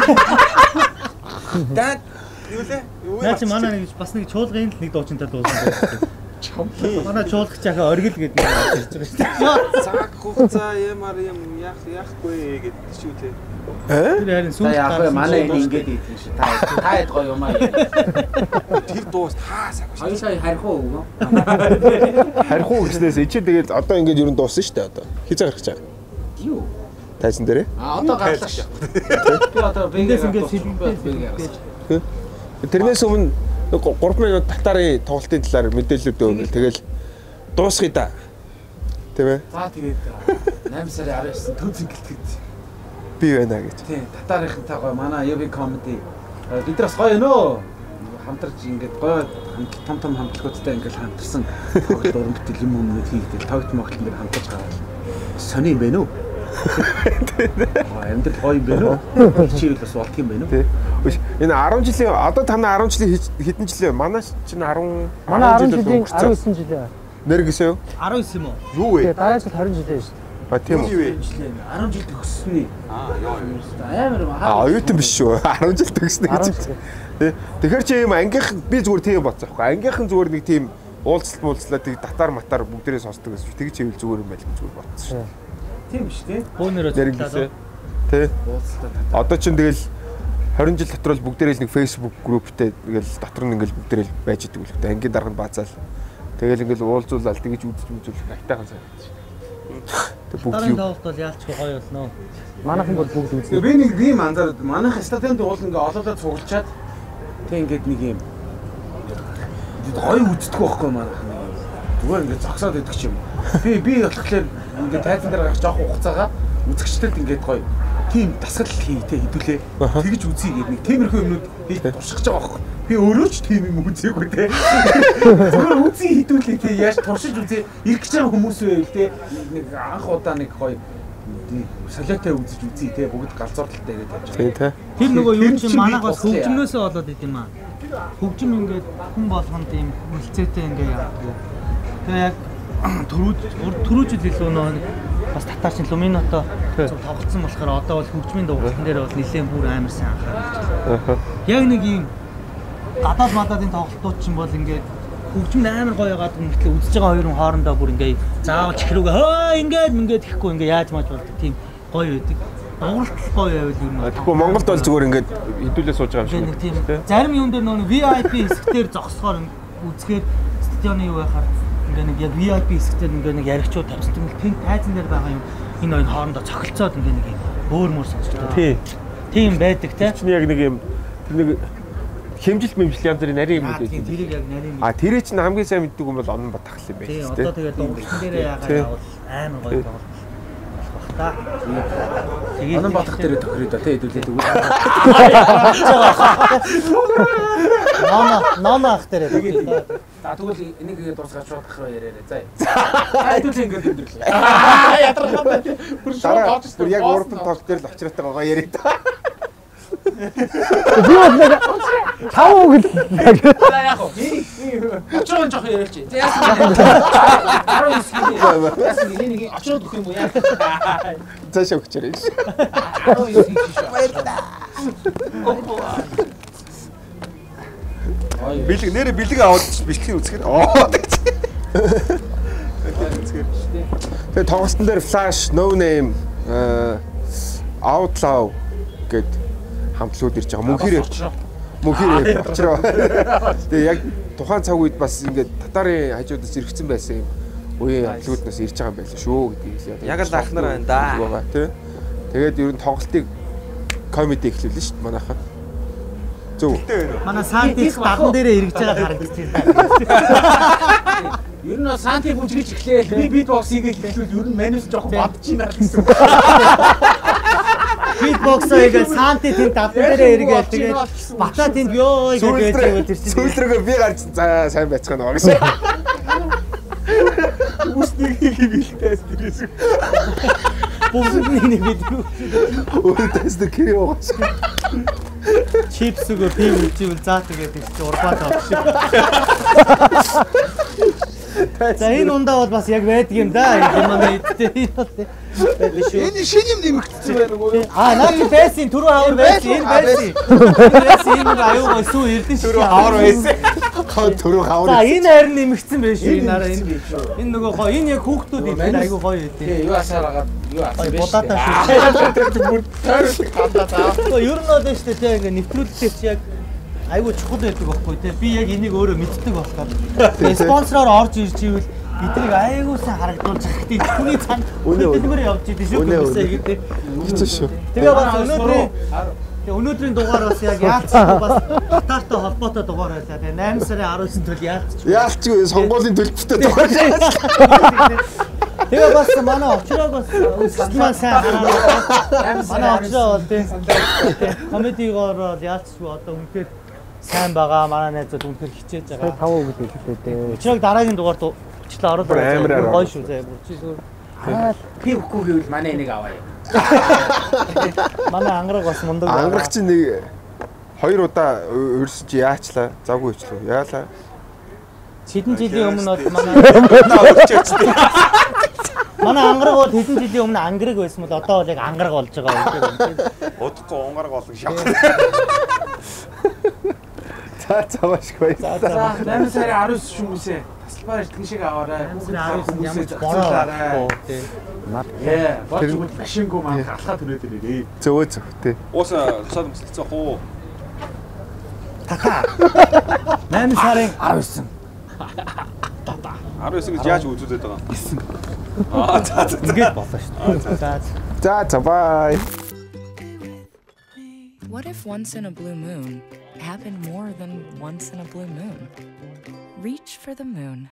Даа юу лээ? Юу Наа чи манай нэг бас нэг чуулгын л нэг дуучинтай дуулсан байсан. Манай чуулгач яхаа оргил гэдэг нэг ирж байгаа шүү дээ. цаг хугацаа ямар юм яах яахгүй гэдэг шүү лээ. Аа? Тэр харин сүүл яг манай энэ ингэж ийдэн шүү. Та та хэд гоё юм аа. Тэр дуус таа цаг. Хоёр сая харих уу? Харих уу гэснээс ичээ тэгээд одоо ингээд ер нь дууссан шүү дээ одоо. Хизээ гарах гэж байгаа. Юу? Тайзан дээрээ. А одоо гарлаа шүү. Би одоо Эндээс бингээс ингээд ингээд сэлбээ. бингээс. Тэрнээс өмнө гурван минут татарын тоглолтын талаар мэдээлэлүүд өгнө. Тэгэл дуусгая да. Тэ вэ? За тэгээд найман сарын араас төв зингэлтгэд. Би байна гэж. Тийм, татарынхантай гоё манай Yobi comedy. Бид нар бас гоё нөө. Хамтарч ингээд гоё том том хамтлагуудтай ингээд хамтарсан тоглолт уран бүтээл юм юм хийгдэл тогт моглол ингээд хамтарч гараад. Сони юм байна уу? Аа, амьдрал гоё юм байна уу? Чи бас болт юм байна уу? Тэ. Үгүй энэ арван жилийн одоо танаа арван жилийн хэдэн жилээ? Манай чинь десять Манай арван жилийн арван девять жилээ. Нэр гэсэн юу? арван девять юм уу? Юу вэ? Тэгээ дараа жил харин жилээ шүү дээ. А тийм үү. арван жил төгссөний. Аа яа. Амар А оюутан биш шүү. арван жил төгснө арван гэж. жил. Тэ. Тэгэхээр чи юм ангийнхан би зүгээр тийм бодсон байхгүй. Ангийнхан зүгээр нэг тийм уулзалт муулзлаа тийг татар матар бүгдээрээ сонсдог гэсэн. Тэг чи хэвэл зүгээр юм байл гэж зүгээр бодсон шүү. тийм биш тий. Бөөнөрөө Нэр гэсэн. Тэ. Уулзалтаа. Одоо чинь тэгэл двадцать жил дотор л бүгдээрээ л нэг Facebook групптэй ингээл дотор нь ингээл бүгдээрээ л байж идэг л хөтэй. Ангийн дарга нь баазаал. Тэгэл ингээл уулзуулаад тэгэж үзэж үзүүлэх айтайхан санагдаж байна. Тэг бүгд Дараагийн юу. тоглолт бол яалчгүй гоё болно. Манайхан бол бүгд үзлээ. Би нэг ийм анзаараад манайх стадионд уул ингээ олоолаа цуглчаад тэг ингээд нэг юм гоё үздэг байхгүй манайх. Зүгээр ингээ зогсоод идэх юм. Би би болохоор ингээ тайзан дээр гарах жоох хугацаагаа үзэгчдэд ингээд гоё тийм дасгал хий тэ хэдүүлээ. Тэгж үзье гэдэг нэг тиймэрхүү юмнууд би туршиж байгаа байхгүй. Би өөрөө ч тийм юм үзээгүй тэ. Зүгээр үзье хэдүүлээ тэ яаж туршиж үзье. Ирэх гэж байгаа хүмүүс байвал тэ нэг анх удаа нэг гоё солиотой үзэж үзье тэ бүгд галзуурлалтай ирээд тавьж Тийм байгаа. тэ. Тэр нөгөө Тэр юу чинь чинь манайх бас туслая. хөгжмнөөсөө болоод идэм аа. Хөгжим ингээд хүн болгон тийм хөлцөөтэй ингээ яадаг. Тэгээ яг төрүүж төрүүжл илүү нөө нэг бас татаарч Lumino-то зөв тоглосон болохоор одоо бол хөгжмийн дугуйлан дээр бол нэлээд бүр амар сайн анхаарч. Яг нэг юм гадаад мадаадын тоглолтууд чинь бол ингээд хөгжим амар гоё яагаад гэвэл үзэж байгаа хоёр хүн хоорондоо бүр ингээ заавал чихрүүгээ хөө ингээд ингээд ихгүй ингээ яаж мааж болдог тийм гоё байдаг. Дууралт гоё байвал юм аа. Тэгэхгүй Монголд бол зүгээр ингээд хэдүүлээ сууж байгаа юм Нэг шиг. тийм зарим юм дээр нөгөө ви ай пи хэсгээр зогсохоор үзэхээр стадионы юу байхаар ингээ нэг яг ви ай пи хэсгээр ингээ нэг яригчуд тавьсан юм л тэн тайзан дээр байгаа юм энэ хоёр хоорондоо цогцолцоод ингээ нэг өөр мөр сонсдог. Тий. Тийм байдаг те. Чинь яг нэг юм тэр нэг хэмжилт мэмжил янз бүрийн нарийн юм Тийм үү. тэрийг яг нарийн. А тэрээ чинь хамгийн сайн мэддэг юм бол онон батгах юм байна. Тийм одоо тэгээд дундсан дээрээ яагаад явал аймаг гоё тоглох болох та. Тэгээд Онон батгах дээр тохироо да тий хэдүүлээд өгөө. Нона нона ах дээр. За тэгвэл энийг дуусгаж шууд ахраа яриараа. За. Хэдүүлээ ингээд өндөрлөө. Аа ядаргаа байна. Бүр шууд орж ирсэн. Бүр яг урдан тол дээр л очроотой байгаа яриад. Би бол нэг тав үг л. За яг уу. Очроо жоох яриач. За яасан. арван нисэх. Яасан энийг очроод өгөх юм уу яа. Цаашаа өгчээрэй. арван нисэх шүү. Баярлалаа. Бэлэг нэрэ бэлэг аваад бэлтгэн үзэхэд оо гэж. Тэгээ тоглолтын дээр Flash, No Name, Outlaw гэд хамтлууд ирж байгаа. Мөнхөрөө мөнхөрөө очроо. Тэгээ яг тухайн цаг үед бас ингээд татарын хажуудаас иргэцэн байсан юм. Үеийн хамтлууднаас ирж байгаа юм байлаа шүү гэдгийг Яг л ах нар байна да. Тий. Тэгээд ер нь тоглолтыг комеди эхлүүлнэ шүү дээ манайхаа. Зөв. манай Сантикс дадан дээрээ эргэж байгаа харагдчих. Ер нь Санти бүжгэж эхлээл би битбоксыг хэлвэл ер нь манус жоохон бадчихна гэсэн. Битбоксоо игээл Санти тэнд дадан дээрээ эргээд тэгээд бата тэнд ёо гэж байж тэр чинь. Сүүлрээ би гарч за сайн байцгаана байгаа гэсэн. Үснийг хийлгээс дээрээс. Бүгдний бид Өөрөөс нь кэрээ угааш. чипс өгөө би үлживэл заа тэгээд их чи урбаа тавчих. За энэ ундаа бол бас яг байдаг юм да. Энэ манай эдтэй энэ Энэ шинэ юм нэмэгдсэн байна уу? аа наад байсан түрүү хавар байсан энэ байсан. Байсан энэ аюу сүү эрдэн шүү. Хавар байсан. Хаа түрүү За хавар. энэ харин нэмэгдсэн байх шүү. Энэ нараа энэ энэ нөгөө гоё энэ яг хүүхдүүд энэ аюу гоё үү. Тий, юу асаараад юу асаа биш. Бодатаа шүү. Тойролт хандаа заа. Гэхдээ ер нь бол шүү дээ тий ингээ нэвтрүүлэлтээр чи яг айгу чухал байдаг байхгүй тий. Би яг энийг өөрөө мэддэг болохоор. Тэгээ спонсороор орж ирж ивэл биднийг айгу сайн харагдуулж хэрэгтэй. Түүний цаана хөдөлмөр явж идэв шүү хүмүүсээ гэдэг. Хэцүү шүү. Тэгээ бас өнөөдрийн тэгээ өнөөдрийн дугаар бас яг яалтчгүй бас хатаартай холбоотой дугаар байлаа. Тэгээ найман сарын аравын төлөв яалтчгүй. Яалчгүй сонгуулийн төлөвтэй тоглож. Тэгээ бас манай очроо бас үсгмэн сайн хараа. Манай очроо бол тий комедигоор бол яалтчгүй одоо үнэхээр сайн байгаа. Манай найзууд үнэхээр хичээж байгаа. Тав үг л хэлээ дээ. Очрог дараагийн дугаард очлоо ороод Амараар гоё шүү зэ. Чи зүгээр Би өгөхгүй гэвэл манай энийг аваа юу. манай ангараг бас мундаг. Ангарах чинь нэг хоёр удаа өрсөн чи яачлаа? Завгүй ичлээ. Яалаа. Хэдэн жилийн өмнө бол манай манай ангараг бол хэдэн жилийн өмнө ангараг байсан бол одоо бол яг ангараг болж байгаа юм. Удахгүй онгараг олон шах. За цааш бай. За найман сарын аравын шүмсээ тасалбаар иртгэн шиг аваарай. Ямар ч бороо тий. Яа, бочгод машингүй маань галхаа төрөөд ирээ. Зөө зөө тий. Ууса тасаад мөсөлцөх уу? Така. найман сарын аравсан. аравын гэж яаж үзүүлээд байгаа юм? Аа за за. ингэж болоо шүү. За. За за бай. What if once in a blue moon happened more than once in a blue moon? Reach for the moon.